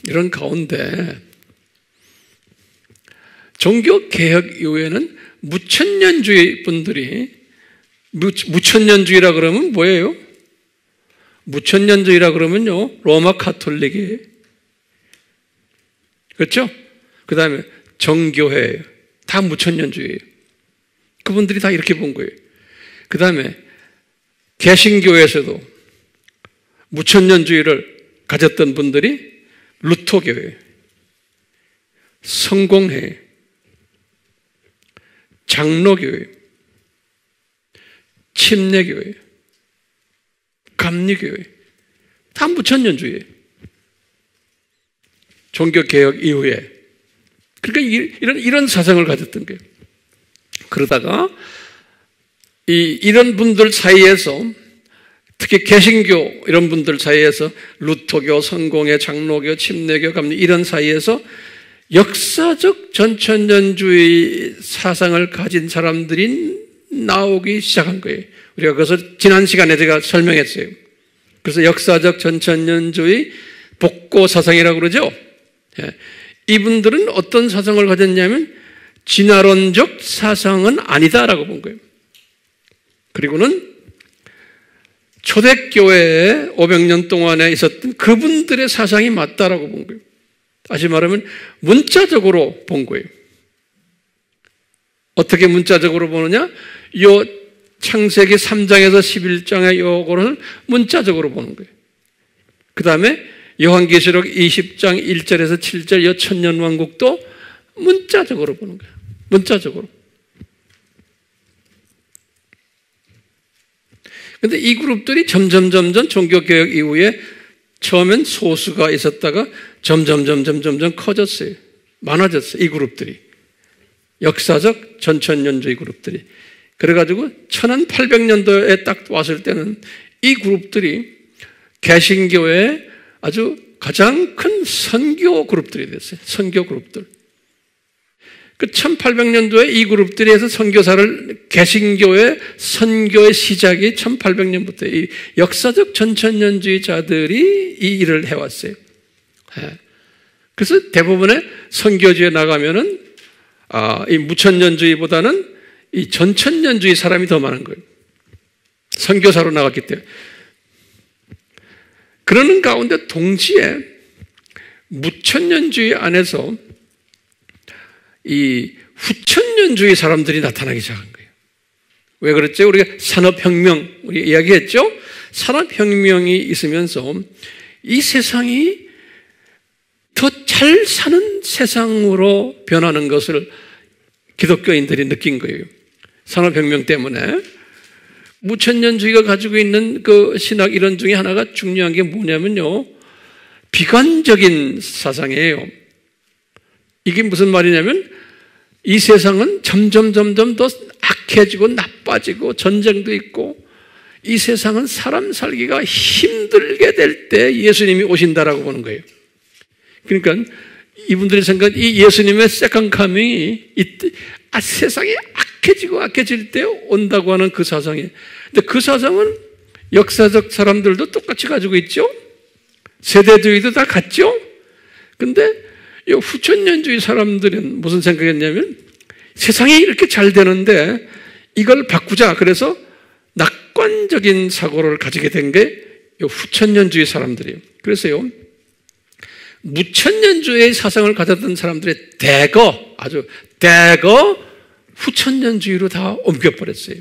종교개혁 이후에는 무천년주의 분들이 무천년주의라 그러면 뭐예요? 무천년주의라 그러면요 로마 카톨릭이에요. 그렇죠? 그 다음에 정교회예요. 다 무천년주의예요. 그분들이 다 이렇게 본 거예요. 그 다음에 개신교에서도 무천년주의를 가졌던 분들이 루터교회, 성공회, 장로교회, 침례교회, 감리교회 다 무천년주의예요. 종교개혁 이후에. 그러니까 이런 사상을 가졌던 거예요. 그러다가 이런 분들 사이에서 특히 개신교 이런 분들 사이에서 루터교, 성공회, 장로교, 침례교, 감리 이런 사이에서 역사적 전천년주의 사상을 가진 사람들이 나오기 시작한 거예요. 우리가 그것을 지난 시간에 제가 설명했어요. 그래서 역사적 전천년주의 복고 사상이라고 그러죠. 이분들은 어떤 사상을 가졌냐면 진화론적 사상은 아니다라고 본 거예요. 그리고는 초대교회에 500년 동안에 있었던 그분들의 사상이 맞다라고 본 거예요. 다시 말하면 문자적으로 본 거예요. 어떻게 문자적으로 보느냐? 요 창세기 3장에서 11장의 요거를 문자적으로 보는 거예요. 그 다음에 요한계시록 20장 1절에서 7절 요 천년왕국도 문자적으로 보는 거예요. 문자적으로. 그런데 이 그룹들이 점점 종교개혁 이후에 처음엔 소수가 있었다가 점점 커졌어요. 많아졌어요. 이 그룹들이. 역사적 전천년주의 그룹들이. 그래가지고 1800년도에 딱 왔을 때는 이 그룹들이 개신교의 아주 가장 큰 선교 그룹들이 됐어요. 선교 그룹들. 그 1800년도에 이 그룹들이 해서 선교사를 개신교의 선교의 시작이 1800년부터 이 역사적 전천년주의자들이 이 일을 해왔어요. 그래서 대부분의 선교지에 나가면은 이 무천년주의보다는 이 전천년주의 사람이 더 많은 거예요. 선교사로 나갔기 때문에. 그러는 가운데 동시에 무천년주의 안에서 이 후천년주의 사람들이 나타나기 시작한 거예요. 왜 그랬죠? 우리가 산업혁명, 우리 이야기했죠? 산업혁명이 있으면서 이 세상이 더 잘 사는 세상으로 변하는 것을 기독교인들이 느낀 거예요. 산업혁명 때문에. 무천년주의가 가지고 있는 그 신학 이론 중에 하나가 중요한 게 뭐냐면요. 비관적인 사상이에요. 이게 무슨 말이냐면 이 세상은 점점 더 악해지고 나빠지고 전쟁도 있고 이 세상은 사람 살기가 힘들게 될 때 예수님이 오신다라고 보는 거예요. 그러니까 이분들이 생각한 이 예수님의 세컨드 커밍이 세상이 악해질 때 온다고 하는 그 사상이에요. 근데 그 사상은 역사적 사람들도 똑같이 가지고 있죠. 세대주의도 다 같죠. 근데 이 후천년주의 사람들은 무슨 생각했냐면 세상이 이렇게 잘 되는데 이걸 바꾸자. 그래서 낙관적인 사고를 가지게 된 게 이 후천년주의 사람들이에요. 그래서요. 무천년주의 사상을 가졌던 사람들의 아주 대거 후천년주의로 다 옮겨버렸어요.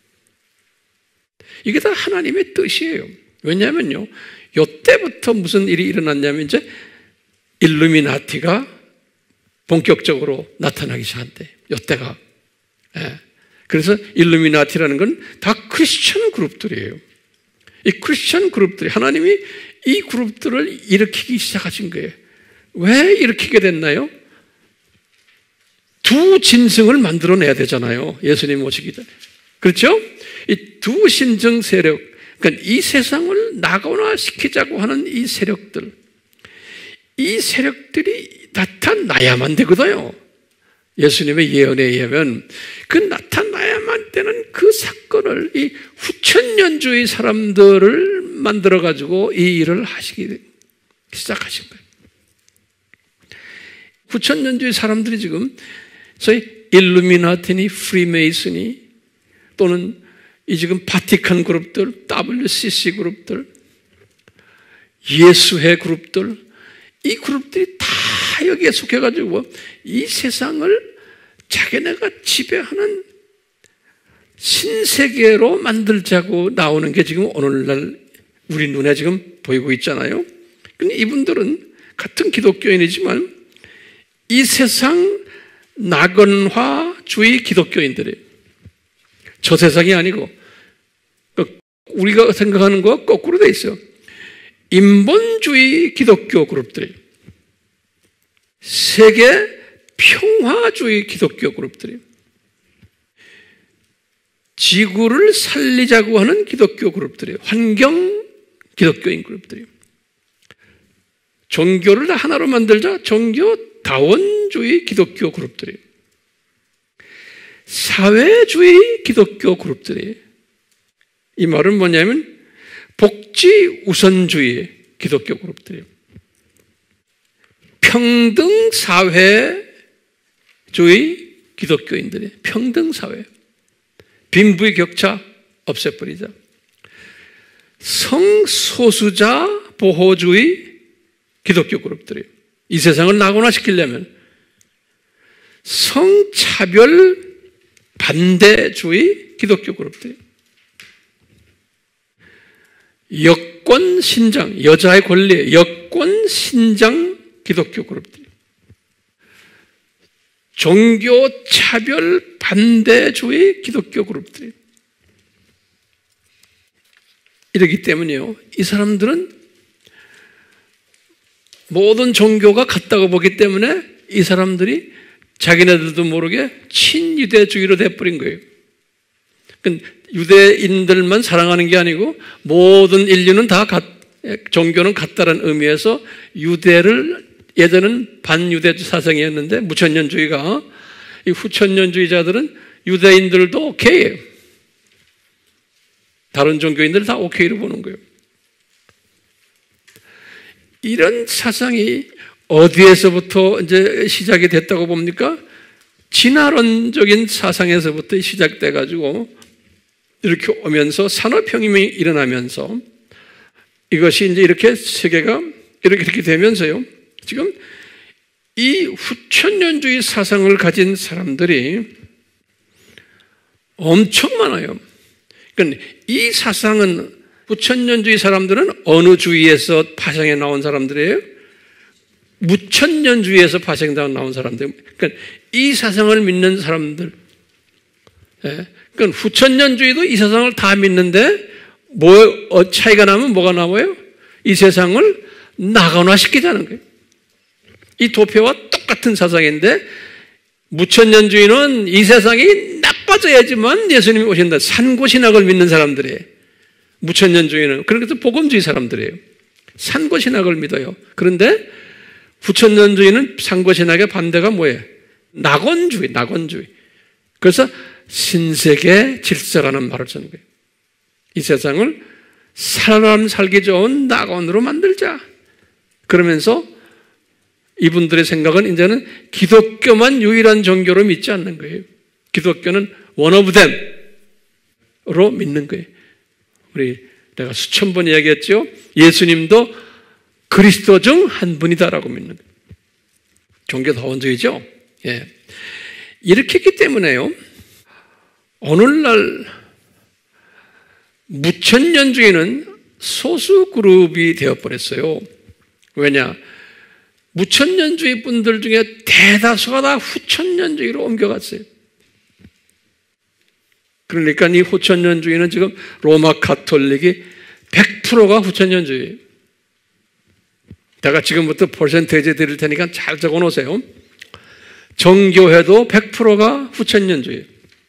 이게 다 하나님의 뜻이에요. 왜냐하면요, 이때부터 무슨 일이 일어났냐면 이제 일루미나티가 본격적으로 나타나기 시작한대. 이때가. 그래서 일루미나티라는 건 다 크리스천 그룹들이에요. 이 크리스천 그룹들이 하나님이 이 그룹들을 일으키기 시작하신 거예요. 왜 일으키게 됐나요? 두 짐승을 만들어내야 되잖아요. 예수님 오시기 전에. 그렇죠? 이 두 신정 세력, 그러니까 이 세상을 낙원화시키자고 하는 이 세력들, 이 세력들이 나타나야만 되거든요. 예수님의 예언에 의하면 그 나타나야만 되는 그 사건을 이 후천년주의 사람들을 만들어가지고 이 일을 하시기 시작하신 거예요. 후천년주의 사람들이 지금 소위 일루미나티니 프리메이슨이 또는 이 지금 바티칸 그룹들, WCC 그룹들, 예수회 그룹들, 이 그룹들이 다 여기에 속해가지고 이 세상을 자기네가 지배하는 신세계로 만들자고 나오는 게 지금 오늘날 우리 눈에 지금 보이고 있잖아요. 근데 이분들은 같은 기독교인이지만 이 세상 낙원화주의 기독교인들이에요. 저 세상이 아니고 우리가 생각하는 거와 거꾸로 돼 있어요. 인본주의 기독교 그룹들이에요. 세계 평화주의 기독교 그룹들이에요. 지구를 살리자고 하는 기독교 그룹들이에요. 환경 기독교인 그룹들이에요. 종교를 다 하나로 만들자 종교다원주의 기독교 그룹들이에요. 사회주의 기독교 그룹들이에요. 이 말은 뭐냐면 복지우선주의 기독교 그룹들이에요. 평등사회주의 기독교인들이에요. 평등사회. 빈부의 격차 없애버리자. 성소수자 보호주의 기독교 그룹들이에요. 이 세상을 낙원화시키려면 성차별 반대주의 기독교 그룹들이에요. 여권 신장, 여자의 권리, 여권 신장 기독교 그룹들. 종교 차별 반대주의 기독교 그룹들이. 이러기 때문에요. 이 사람들은 모든 종교가 같다고 보기 때문에 이 사람들이 자기네들도 모르게 친유대주의로 돼버린 거예요. 그러니까 유대인들만 사랑하는 게 아니고 모든 인류는 다 종교는 같다는 의미에서 유대를 예전은 반유대 사상이었는데 무천년주의가 이 후천년주의자들은 유대인들도 오케이예요. 다른 종교인들 다 오케이로 보는 거예요. 이런 사상이 어디에서부터 이제 시작이 됐다고 봅니까? 진화론적인 사상에서부터 시작돼 가지고 이렇게 오면서 산업혁명이 일어나면서 이것이 이제 이렇게 세계가 이렇게 되면서요. 지금 이 후천년주의 사상을 가진 사람들이 엄청 많아요. 그러니까 이 사상은 후천년주의 사람들은 어느 주의에서 파생해 나온 사람들이에요? 무천년주의에서 파생해 나온 사람들. 그러니까 이 사상을 믿는 사람들. 그러니까 후천년주의도 이 세상을 다 믿는데 차이가 나면 뭐가 나와요? 이 세상을 낙원화시키자는 거예요. 이 도표와 똑같은 사상인데 무천년주의는 이 세상이 나빠져야지만 예수님이 오신다. 산고신학을 믿는 사람들이에요. 무천년주의는. 그래서 복음주의 사람들이에요. 산고신학을 믿어요. 그런데 후천년주의는 산고신학의 반대가 뭐예요? 낙원주의. 그래서 신세계 질서라는 말을 쓰는 거예요. 이 세상을 사람 살기 좋은 낙원으로 만들자. 그러면서 이분들의 생각은 이제는 기독교만 유일한 종교로 믿지 않는 거예요. 기독교는 one of them으로 믿는 거예요. 내가 수천 번 이야기했죠. 예수님도 그리스도 중 한 분이다라고 믿는 거예요. 종교다원주의죠. 예. 이렇게 했기 때문에요. 오늘날 무천년주의는 소수 그룹이 되어버렸어요. 왜냐? 무천년주의 분들 중에 대다수가 다 후천년주의로 옮겨갔어요. 그러니까 이 후천년주의는 지금 로마 가톨릭이 100%가 후천년주의예요. 제가 지금부터 퍼센테이지 드릴 테니까 잘 적어 놓으세요. 정교회도 100%가 후천년주의예요.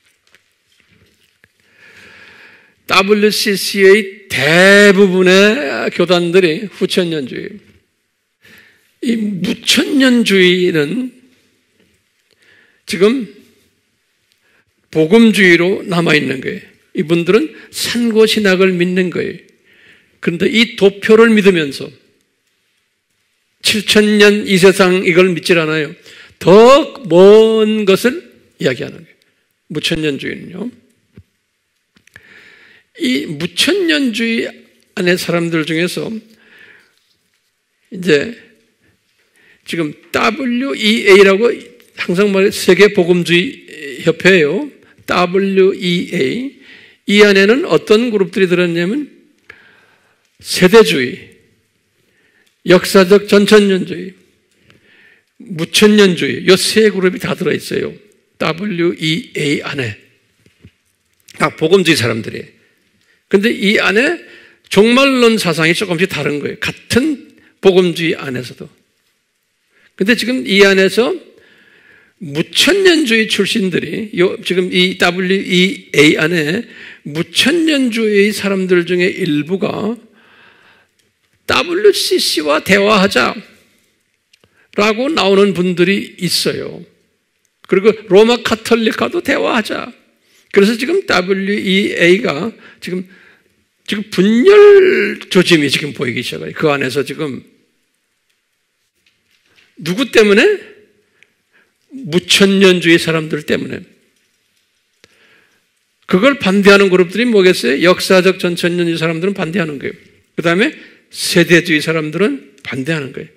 WCC의 대부분의 교단들이 후천년주의예요. 이 무천년주의는 지금 복음주의로 남아있는 거예요. 이분들은 산고신학을 믿는 거예요. 그런데 이 도표를 믿으면서 7,000년 이 세상 이걸 믿지 않아요. 더 먼 것을 이야기하는 거예요. 무천년주의는요. 이 무천년주의 안의 사람들 중에서 이제 지금 WEA라고 항상 말해 세계복음주의 협회예요. WEA. 이 안에는 어떤 그룹들이 들었냐면 세대주의, 역사적 전천년주의, 무천년주의 이 세 그룹이 다 들어있어요. WEA 안에. 다 복음주의 사람들이에요. 그런데 이 안에 종말론 사상이 조금씩 다른 거예요. 같은 복음주의 안에서도. 근데 지금 이 안에서 무천년주의 출신들이 지금 이 WEA 안에 무천년주의 사람들 중에 일부가 WCC와 대화하자라고 나오는 분들이 있어요. 그리고 로마 카톨릭과도 대화하자. 그래서 지금 WEA가 지금 분열 조짐이 지금 보이기 시작해요. 그 안에서 지금 누구 때문에? 무천년주의 사람들 때문에. 그걸 반대하는 그룹들이 뭐겠어요? 역사적 전천년주의 사람들은 반대하는 거예요. 그 다음에 세대주의 사람들은 반대하는 거예요.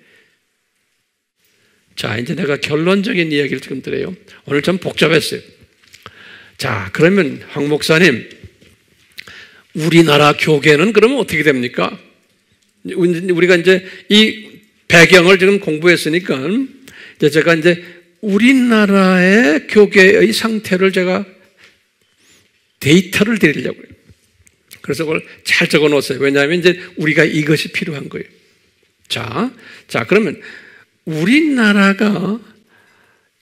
자, 이제 내가 결론적인 이야기를 지금 드려요. 오늘 좀 복잡했어요. 자, 그러면 황 목사님, 우리나라 교계는 그러면 어떻게 됩니까? 우리가 이제 이 배경을 지금 공부했으니까 이제 제가 이제 우리나라의 교계의 상태를 제가 데이터를 드리려고요. 그래서 그걸 잘 적어 놓았어요. 왜냐하면 이제 우리가 이것이 필요한 거예요. 자, 그러면 우리나라가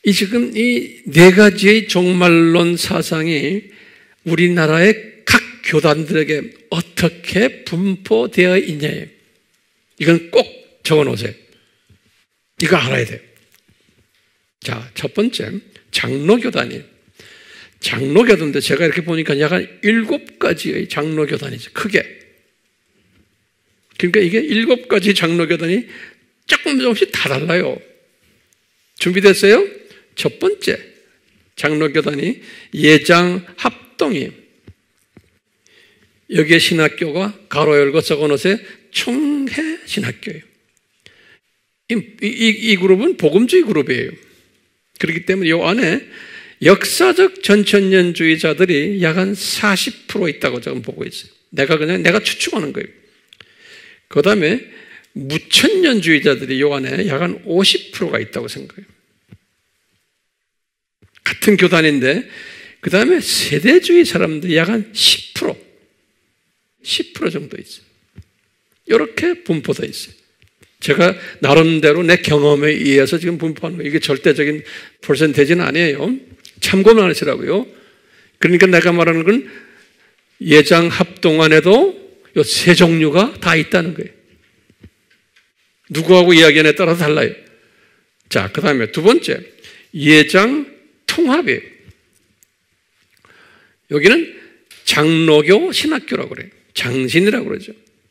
지금 이 네 가지의 종말론 사상이 우리나라의 각 교단들에게 어떻게 분포되어 있냐예요. 이건 꼭 적어 놓으세요. 이거 알아야 돼요. 자, 첫 번째, 장로교단이에요. 장로교단인데 제가 이렇게 보니까 약간 7가지의 장로교단이죠. 크게. 그러니까 이게 7가지 장로교단이 조금씩 다 달라요. 준비됐어요? 첫 번째 장로교단이 예장합동이에요. 여기에 신학교가 가로 열고 적어놓으세요. 총회신학교예요. 이 그룹은 복음주의 그룹이에요. 그렇기 때문에 이 안에 역사적 전천년주의자들이 약 한 40% 있다고 저는 보고 있어요. 내가 추측하는 거예요. 그 다음에 무천년주의자들이 이 안에 약 한 50%가 있다고 생각해요. 같은 교단인데, 그 다음에 세대주의 사람들이 약 한 10% 정도 있어요. 이렇게 분포되어 있어요. 제가 나름대로 내 경험에 의해서 지금 분포하는 거예요. 이게 절대적인 퍼센테이지는 아니에요. 참고만 하시라고요. 그러니까 내가 말하는 건 예장 합동 안에도 이 세 종류가 다 있다는 거예요. 누구하고 이야기하냐에 따라서 달라요. 자, 그 다음에 두 번째, 예장 통합이에요. 여기는 장로교 신학교라고 그래요. 장신이라고 그러죠.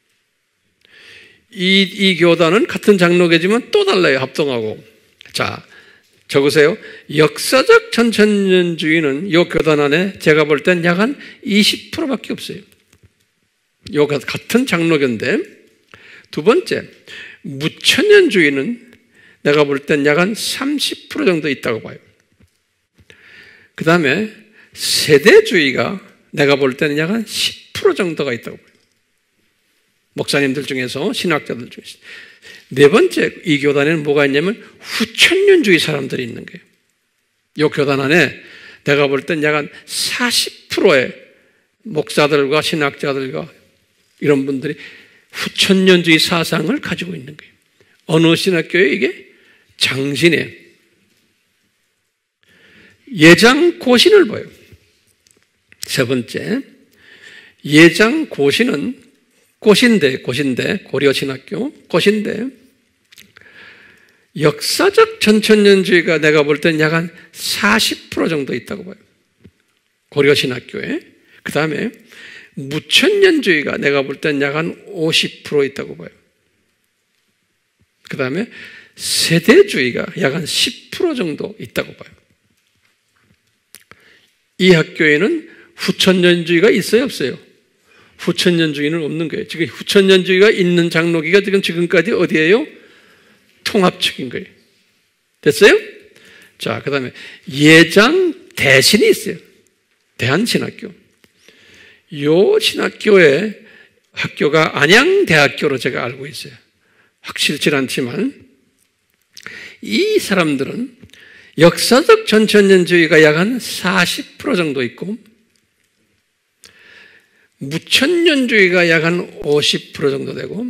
이 교단은 같은 장로교지만 또 달라요. 합동하고. 자, 적으세요. 역사적 전천년주의는 이 교단 안에 제가 볼 땐 약 한 20%밖에 없어요. 이 같은 장로교인데, 두 번째, 무천년주의는 내가 볼 땐 약 한 30% 정도 있다고 봐요. 그 다음에 세대주의가 내가 볼 때는 약 한 10% 정도가 있다고 봐요. 목사님들 중에서, 신학자들 중에서. 네 번째, 이 교단에는 뭐가 있냐면 후천년주의 사람들이 있는 거예요. 이 교단 안에 내가 볼 땐 약 한 40%의 목사들과 신학자들과 이런 분들이 후천년주의 사상을 가지고 있는 거예요. 어느 신학교에 이게? 장신이에요. 예장고신을 봐요. 세 번째, 예장고신은 고신대, 고려신학교, 고신대. 역사적 전천년주의가 내가 볼 땐 약 한 40% 정도 있다고 봐요. 고려신학교에. 그 다음에 무천년주의가 내가 볼 땐 약 한 50% 있다고 봐요. 그 다음에 세대주의가 약 한 10% 정도 있다고 봐요. 이 학교에는 후천년주의가 있어요, 없어요? 후천년주의는 없는 거예요. 지금 후천년주의가 있는 장로교가 지금까지 어디예요? 통합측인 거예요. 됐어요? 자, 그 다음에 예장 대신이 있어요. 대한신학교. 요 신학교의 학교가 안양대학교로 제가 알고 있어요. 확실치 않지만 이 사람들은 역사적 전천년주의가 약 한 40% 정도 있고 무천년주의가 약 한 50% 정도 되고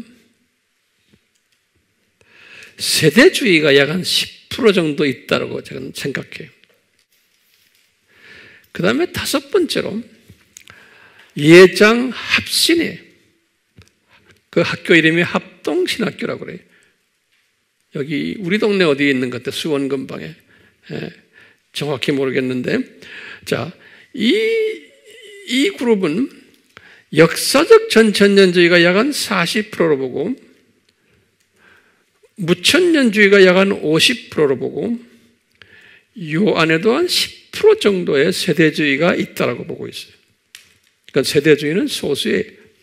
세대주의가 약 한 10% 정도 있다고 저는 생각해요. 그 다음에 다섯 번째로 예장 합신이에요. 그 학교 이름이 합동신학교라고 그래요. 여기 우리 동네 어디에 있는 것 같아요. 수원 근방에. 정확히 모르겠는데, 자, 이 그룹은 역사적 전천년주의가 약 한 40%로 보고 무천년주의가 약 한 50%로 보고 이 안에도 한 10% 정도의 세대주의가 있다고 보고 있어요. 그러니까 세대주의는 소수예요.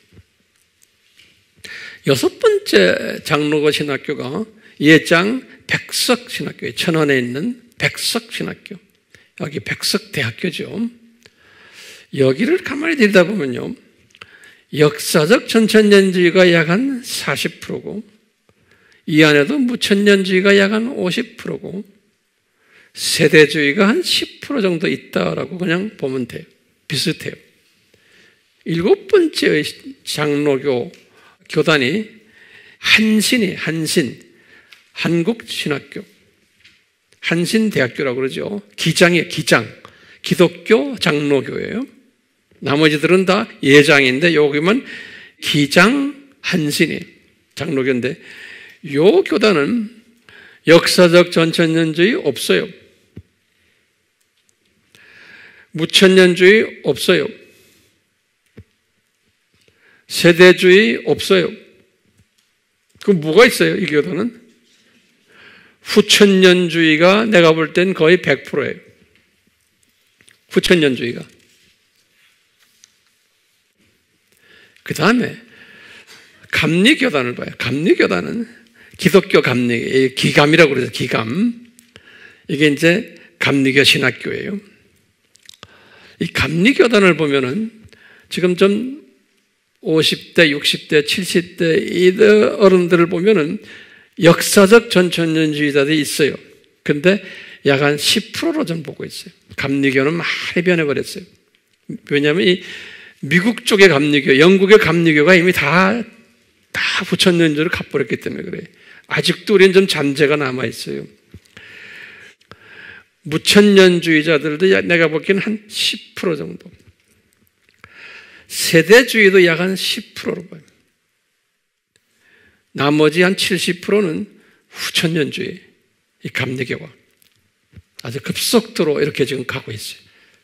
여섯 번째 장로교 신학교가 예장 백석신학교예요. 천안에 있는 백석신학교. 여기 백석대학교죠. 여기를 가만히 들여다보면요. 역사적 전천년주의가 약 한 40%고 이 안에도 무천년주의가 약 한 50%고 세대주의가 한 10% 정도 있다라고 그냥 보면 돼요. 비슷해요. 일곱 번째의 장로교 교단이 한신이 한국신학교. 한신대학교라고 그러죠. 기장이에요, 기장. 기독교 장로교예요. 나머지들은 다 예장인데 여기만 기장 한신이 장로교인데 요 교단은 역사적 전천년주의 없어요. 무천년주의 없어요. 세대주의 없어요. 그럼 뭐가 있어요? 이 교단은? 후천년주의가 내가 볼 땐 거의 100%예요. 후천년주의가. 그 다음에 감리교단을 봐요. 감리교단은 기독교 감리, 기감이라고 그러죠. 기감. 이게 이제 감리교 신학교예요. 이 감리교단을 보면은 지금 좀 50대, 60대, 70대 이 어른들을 보면은 역사적 전천년주의자들이 있어요. 근데 약 한 10%로 좀 보고 있어요. 감리교는 많이 변해버렸어요. 왜냐하면 이 미국 쪽의 감리교, 영국의 감리교가 이미 다 후천년주를 갚버렸기 때문에 그래요. 아직도 우리는 좀 잔재가 남아있어요. 무천년주의자들도 내가 보기에는 한 10% 정도. 세대주의도 약 한 10%로 봐요. 나머지 한 70%는 후천년주의, 이 감리교가 아주 급속도로 이렇게 지금 가고 있어요.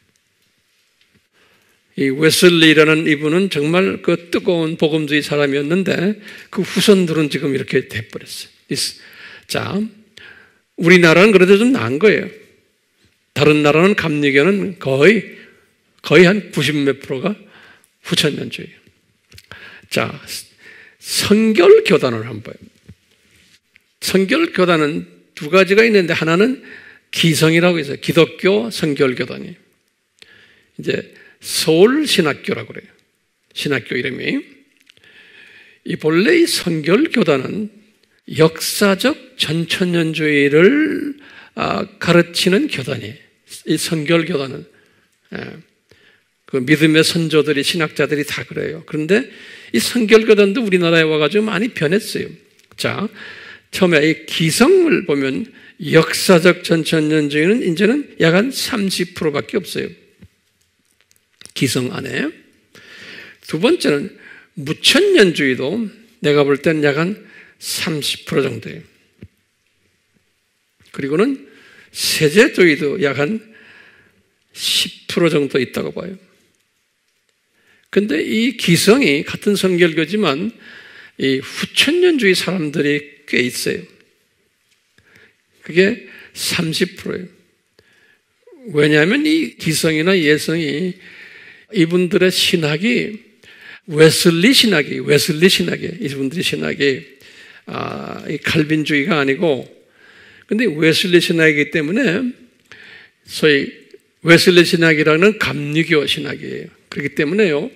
이 웨슬리라는 이분은 정말 그 뜨거운 복음주의 사람이었는데 그 후손들은 지금 이렇게 돼버렸어요. 자, 우리나라는 그래도 좀 나은 거예요. 다른 나라는 감리교는 거의 한 90몇 프로가 후천년주의. 자, 성결교단을 한번 봐요. 성결교단은 두 가지가 있는데 하나는 기성이라고 있어요. 기독교 성결교단이에요. 이제 서울신학교라고 그래요. 신학교 이름이. 이 본래 이 성결교단은 역사적 전천년주의를 가르치는 교단이에요. 이 성결교단은. 그 믿음의 선조들이, 신학자들이 다 그래요. 그런데 이 성결교단도 우리나라에 와가지고 많이 변했어요. 자, 처음에 이 기성을 보면 역사적 전천년주의는 이제는 약 한 30%밖에 없어요. 기성 안에. 두 번째는 무천년주의도 내가 볼 때는 약 한 30% 정도예요. 그리고는 세제주의도 약 한 10% 정도 있다고 봐요. 근데 이 기성이 같은 성결교지만 이 후천년주의 사람들이 꽤 있어요. 그게 30%예요. 왜냐하면 이 기성이나 예성이 이분들의 신학이 웨슬리 신학이에요. 이분들의 신학이 이 칼빈주의가 아니고, 근데 웨슬리 신학이기 때문에 소위 웨슬리 신학이라는 감리교 신학이에요. 그렇기 때문에요,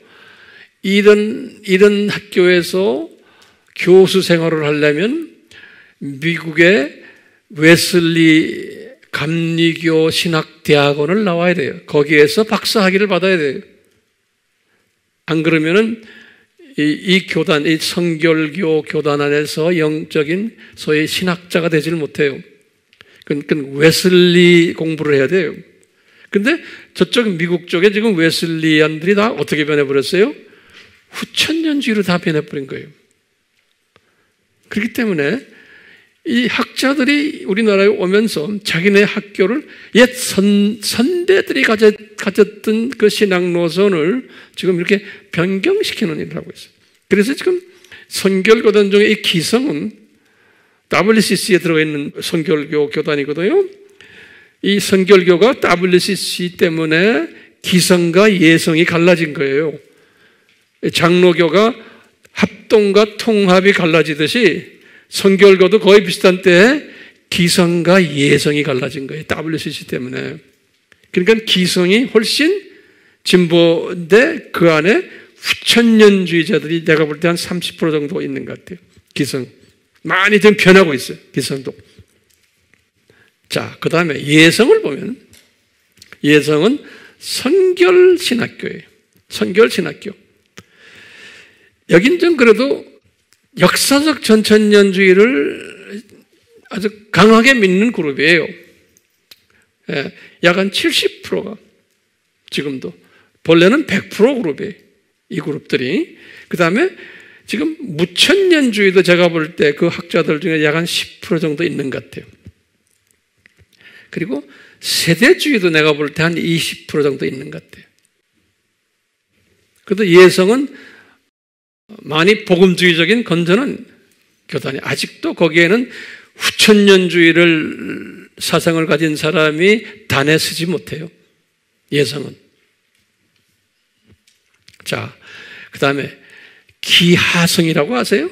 이런 학교에서 교수 생활을 하려면 미국의 웨슬리 감리교 신학대학원을 나와야 돼요. 거기에서 박사학위를 받아야 돼요. 안 그러면은 이 교단, 이 성결교 교단 안에서 영적인 소위 신학자가 되질 못해요. 그러니까 웨슬리 공부를 해야 돼요. 근데 저쪽 미국 쪽에 지금 웨슬리안들이 다 어떻게 변해버렸어요? 후천년주의로 다 변해버린 거예요. 그렇기 때문에 이 학자들이 우리나라에 오면서 자기네 학교를 옛 선대들이 가졌던 그 신학 노선을 지금 이렇게 변경시키는 일을 하고 있어요. 그래서 지금 성결교단 중에 이 기성은 WCC에 들어가 있는 성결교 교단이거든요. 이 성결교가 WCC 때문에 기성과 예성이 갈라진 거예요. 장로교가 합동과 통합이 갈라지듯이 성결교도 거의 비슷한 때에 기성과 예성이 갈라진 거예요. WCC 때문에. 그러니까 기성이 훨씬 진보인데 그 안에 후천년주의자들이 내가 볼 때 한 30% 정도 있는 것 같아요. 기성. 많이 좀 변하고 있어요. 기성도. 자, 그 다음에 예성을 보면 예성은 성결신학교예요. 성결신학교. 여긴 좀 그래도 역사적 전천년주의를 아주 강하게 믿는 그룹이에요. 약 한 70%가 지금도 본래는 100% 그룹이에요. 이 그룹들이. 그 다음에 지금 무천년주의도 제가 볼 때 그 학자들 중에 약 한 10% 정도 있는 것 같아요. 그리고 세대주의도 내가 볼 때 한 20% 정도 있는 것 같아요. 그래도 예성은 많이 복음주의적인 건전한 교단이 아직도 거기에는 후천년주의를 사상을 가진 사람이 단에 서지 못해요. 예성은. 자, 그 다음에 기하성이라고 아세요?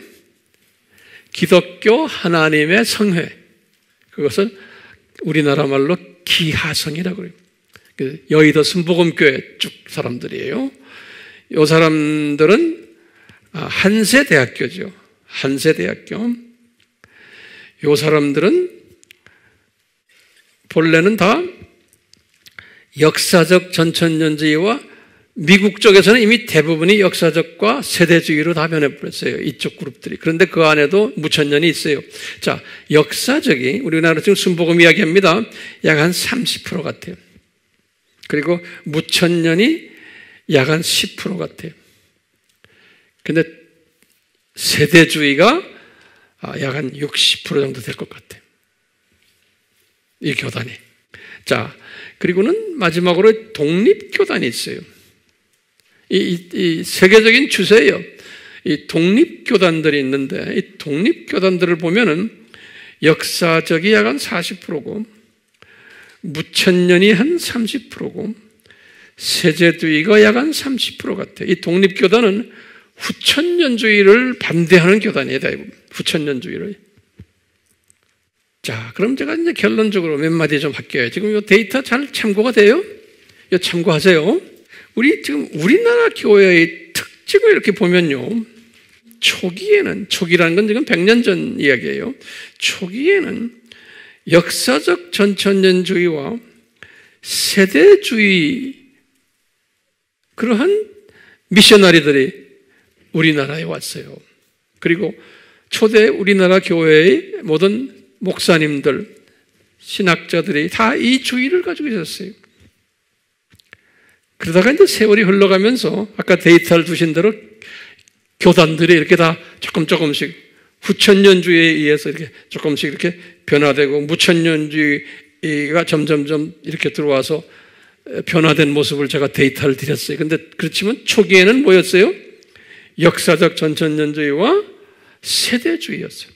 기독교 하나님의 성회. 그것을 우리나라 말로 기하성이라고 그래요. 여의도 순복음교회 쭉 사람들이에요. 이 사람들은 한세대학교죠. 한세대학교. 이 사람들은 본래는 다 역사적 전천년주의와 미국 쪽에서는 이미 대부분이 역사적과 세대주의로 다 변해버렸어요. 이쪽 그룹들이. 그런데 그 안에도 무천년이 있어요. 자, 역사적이 우리나라 지금 순복음 이야기합니다. 약 한 30% 같아요. 그리고 무천년이 약 한 10% 같아요. 근데 세대주의가 약 한 60% 정도 될 것 같아요. 이 교단이. 자, 그리고는 마지막으로 독립교단이 있어요. 이 세계적인 추세예요. 이 독립교단들이 있는데 이 독립교단들을 보면은 역사적이 약 한 40%고 무천년이 한 30%고 세대주의가 약 한 30% 같아요. 이 독립교단은 후천년주의를 반대하는 교단이에요. 대부분. 후천년주의를. 자, 그럼 제가 이제 결론적으로 몇 마디 좀 할게요. 지금 이 데이터 잘 참고가 돼요? 이거 참고하세요. 지금 우리나라 교회의 특징을 이렇게 보면요. 초기라는 건 지금 100년 전 이야기예요. 초기에는 역사적 전천년주의와 세대주의 그러한 미셔너리들이 우리나라에 왔어요. 그리고 초대 우리나라 교회의 모든 목사님들, 신학자들이 다 이 주의를 가지고 있었어요. 그러다가 이제 세월이 흘러가면서 아까 데이터를 주신 대로 교단들이 이렇게 다 조금씩 후천년주의에 의해서 이렇게 조금씩 이렇게 변화되고 무천년주의가 점점점 이렇게 들어와서 변화된 모습을 제가 데이터를 드렸어요. 근데 그렇지만 초기에는 뭐였어요? 역사적 전천년주의와 세대주의였어요.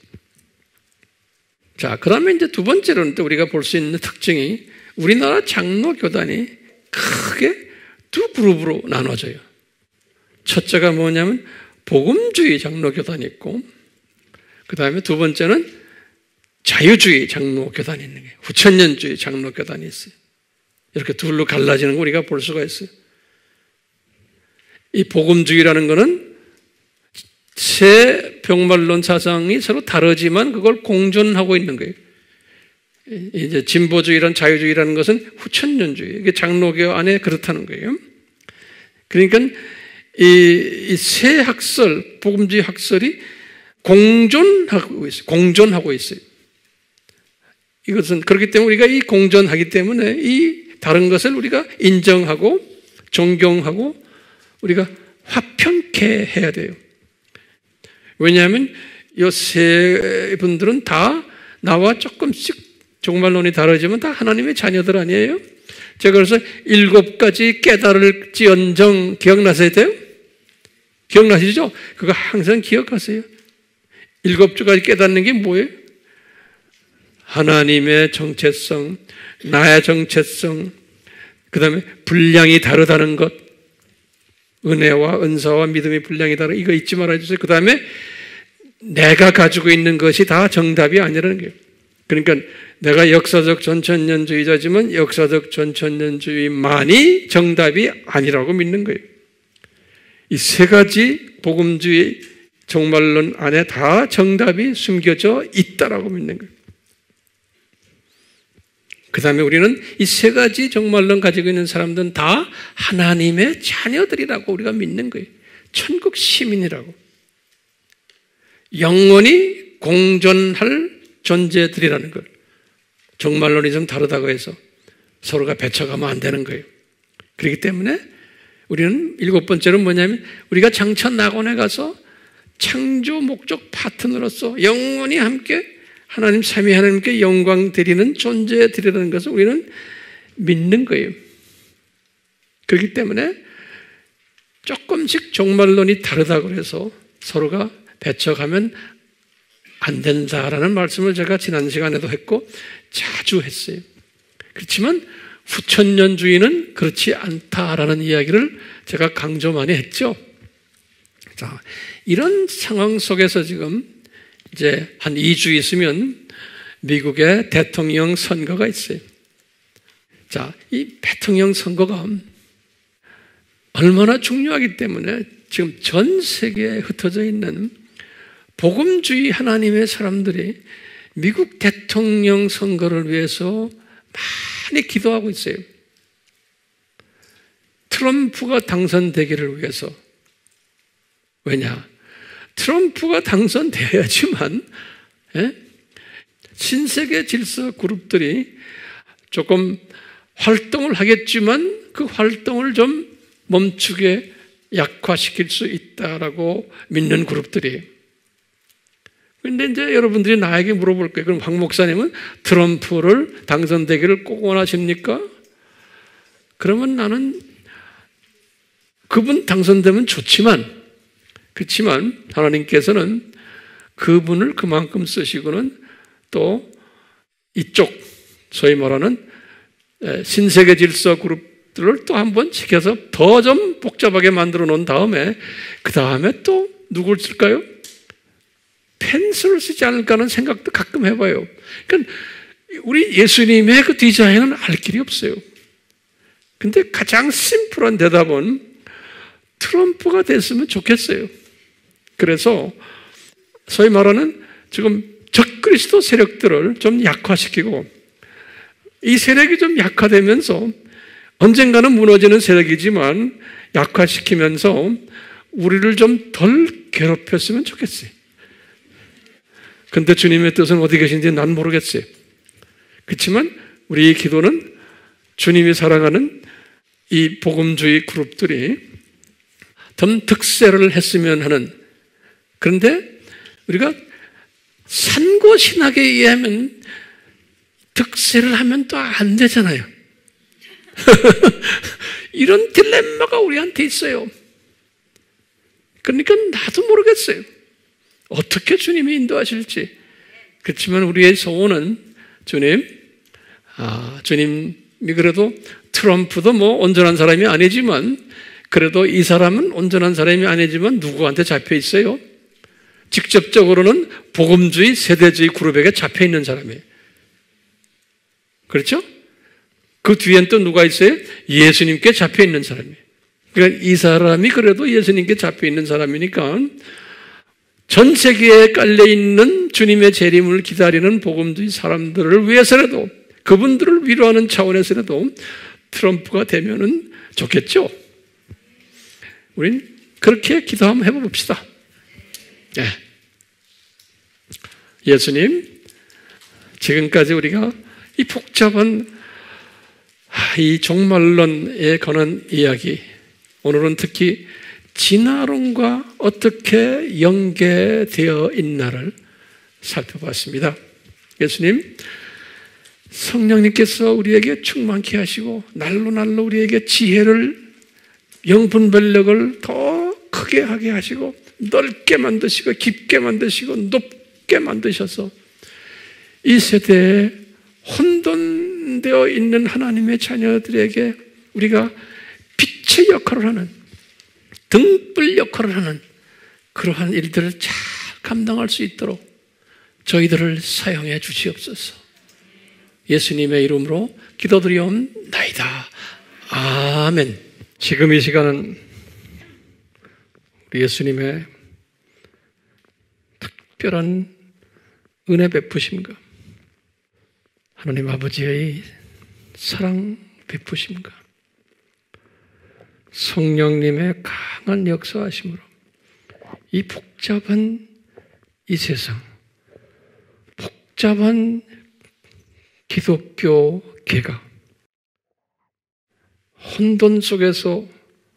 자, 그러면 이제 두 번째로는 또 우리가 볼 수 있는 특징이 우리나라 장로교단이 크게 두 그룹으로 나눠져요. 첫째가 뭐냐면 복음주의 장로교단이 있고 그 다음에 두 번째는 자유주의 장로교단이 있는 거예요. 후천년주의 장로교단이 있어요. 이렇게 둘로 갈라지는 거 우리가 볼 수가 있어요. 이 복음주의라는 것은 새 병말론 사상이 서로 다르지만 그걸 공존하고 있는 거예요. 이제 진보주의란 자유주의라는 것은 후천년주의. 이게 장로교 안에 그렇다는 거예요. 그러니까 이 새 학설, 복음주의 학설이 공존하고 있어요. 이것은 그렇기 때문에 우리가 이 공존하기 때문에 이 다른 것을 우리가 인정하고 존경하고 우리가 화평케 해야 돼요. 왜냐하면 이 세 분들은 다 나와 조금씩 종말론이 다르지만 다 하나님의 자녀들 아니에요? 제가 그래서 7가지 깨달을지언정 기억나셔야 돼요? 기억나시죠? 그거 항상 기억하세요. 7가지 깨닫는 게 뭐예요? 하나님의 정체성, 나의 정체성, 그 다음에 분량이 다르다는 것, 은혜와 은사와 믿음의 분량이 다르다. 이거 잊지 말아주세요. 그 다음에 내가 가지고 있는 것이 다 정답이 아니라는 거예요. 그러니까 내가 역사적 전천년주의자지만 역사적 전천년주의만이 정답이 아니라고 믿는 거예요. 이 세 가지 복음주의 종말론 안에 다 정답이 숨겨져 있다라고 믿는 거예요. 그 다음에 우리는 이 세 가지 종말론 가지고 있는 사람들은 다 하나님의 자녀들이라고 우리가 믿는 거예요. 천국 시민이라고. 영원히 공존할 존재들이라는 걸. 종말론이 좀 다르다고 해서 서로가 배척하면 안 되는 거예요. 그렇기 때문에 우리는 7번째는 뭐냐면 우리가 장천낙원에 가서 창조 목적 파트너로서 영원히 함께 하나님 삼위 하나님께 영광 드리는 존재 드리라는 것을 우리는 믿는 거예요. 그렇기 때문에 조금씩 종말론이 다르다고 해서 서로가 배척하면 안 된다라는 말씀을 제가 지난 시간에도 했고 자주 했어요. 그렇지만 후천년주의는 그렇지 않다라는 이야기를 제가 강조 많이 했죠. 자, 이런 상황 속에서 지금 이제 한 2주 있으면 미국의 대통령 선거가 있어요. 자, 이 대통령 선거가 얼마나 중요하기 때문에 지금 전 세계에 흩어져 있는 복음주의 하나님의 사람들이 미국 대통령 선거를 위해서 많이 기도하고 있어요. 트럼프가 당선되기를 위해서. 왜냐? 트럼프가 당선되어야지만 신세계 질서 그룹들이 조금 활동을 하겠지만 그 활동을 좀 멈추게 약화시킬 수 있다라고 믿는 그룹들이. 그런데 이제 여러분들이 나에게 물어볼 거예요. 그럼 황 목사님은 트럼프를 당선되기를 꼭 원하십니까? 그러면 나는 그분 당선되면 좋지만, 그렇지만 하나님께서는 그분을 그만큼 쓰시고는 또 이쪽 소위 말하는 신세계 질서 그룹들을 또 한번 지켜서 더 좀 복잡하게 만들어 놓은 다음에 그 다음에 또 누굴 쓸까요? 펜스를 쓰지 않을까 하는 생각도 가끔 해봐요. 그러니까 우리 예수님의 그 디자인은 알 길이 없어요. 근데 가장 심플한 대답은 트럼프가 됐으면 좋겠어요. 그래서 소위 말하는 지금 적그리스도 세력들을 좀 약화시키고 이 세력이 좀 약화되면서 언젠가는 무너지는 세력이지만 약화시키면서 우리를 좀 덜 괴롭혔으면 좋겠어요. 근데 주님의 뜻은 어디 계신지 난 모르겠어요. 그렇지만 우리의 기도는 주님이 사랑하는 이 복음주의 그룹들이 좀 득세를 했으면 하는. 그런데 우리가 산고신학에 의하면 득세를 하면 또 안 되잖아요. 이런 딜레마가 우리한테 있어요. 그러니까 나도 모르겠어요. 어떻게 주님이 인도하실지. 그렇지만 우리의 소원은 주님이 그래도 트럼프도 뭐 온전한 사람이 아니지만 그래도 이 사람은 온전한 사람이 아니지만 누구한테 잡혀 있어요? 직접적으로는 복음주의, 세대주의 그룹에게 잡혀 있는 사람이에요. 그렇죠? 그 뒤엔 또 누가 있어요? 예수님께 잡혀 있는 사람이에요. 그러니까 이 사람이 그래도 예수님께 잡혀 있는 사람이니까 전 세계에 깔려있는 주님의 재림을 기다리는 복음주의 사람들을 위해서라도 그분들을 위로하는 차원에서라도 트럼프가 되면은 좋겠죠? 우린 그렇게 기도 한번 해봅시다. 네. 예수님, 지금까지 우리가 이 복잡한 이 종말론에 관한 이야기, 오늘은 특히 진화론과 어떻게 연계되어 있나를 살펴봤습니다. 예수님, 성령님께서 우리에게 충만케 하시고 날로 우리에게 지혜를, 영분별력을 더 크게 하게 하시고 넓게 만드시고 깊게 만드시고 높게 만드셔서 이 세대에 혼돈되어 있는 하나님의 자녀들에게 우리가 빛의 역할을 하는, 등불 역할을 하는 그러한 일들을 잘 감당할 수 있도록 저희들을 사용해 주시옵소서. 예수님의 이름으로 기도드리옵나이다. 아멘. 지금 이 시간은 우리 예수님의 특별한 은혜 베푸심과 하나님 아버지의 사랑 베푸심과 성령님의 강한 역사하심으로 이 복잡한 이 세상, 복잡한 기독교 개가 혼돈 속에서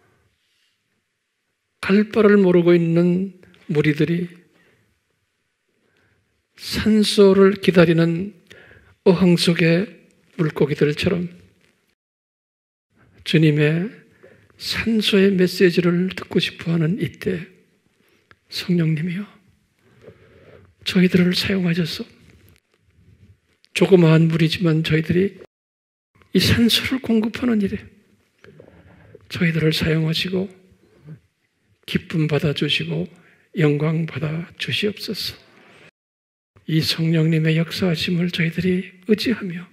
갈 바를 모르고 있는 무리들이 산소를 기다리는 어항 속의 물고기들처럼 주님의 산소의 메시지를 듣고 싶어하는 이때 성령님이여 저희들을 사용하셔서 조그마한 무리지만 저희들이 이 산소를 공급하는 일에 저희들을 사용하시고 기쁨 받아주시고 영광 받아주시옵소서. 이 성령님의 역사하심을 저희들이 의지하며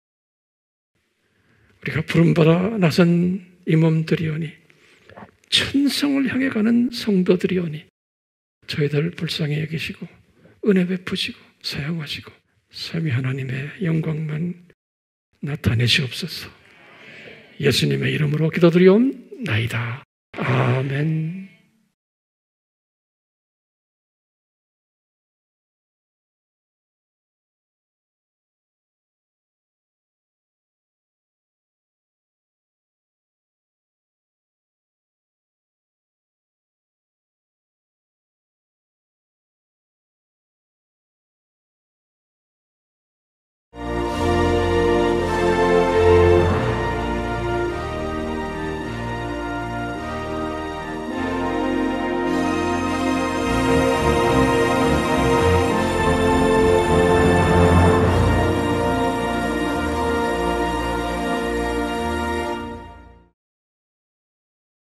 우리가 부름받아 나선 이 몸들이오니 천성을 향해 가는 성도들이오니 저희들 불쌍히 여기시고 은혜 베푸시고 사용하시고 삼위 하나님의 영광만 나타내시옵소서. 예수님의 이름으로 기도드리옵나이다. 아멘.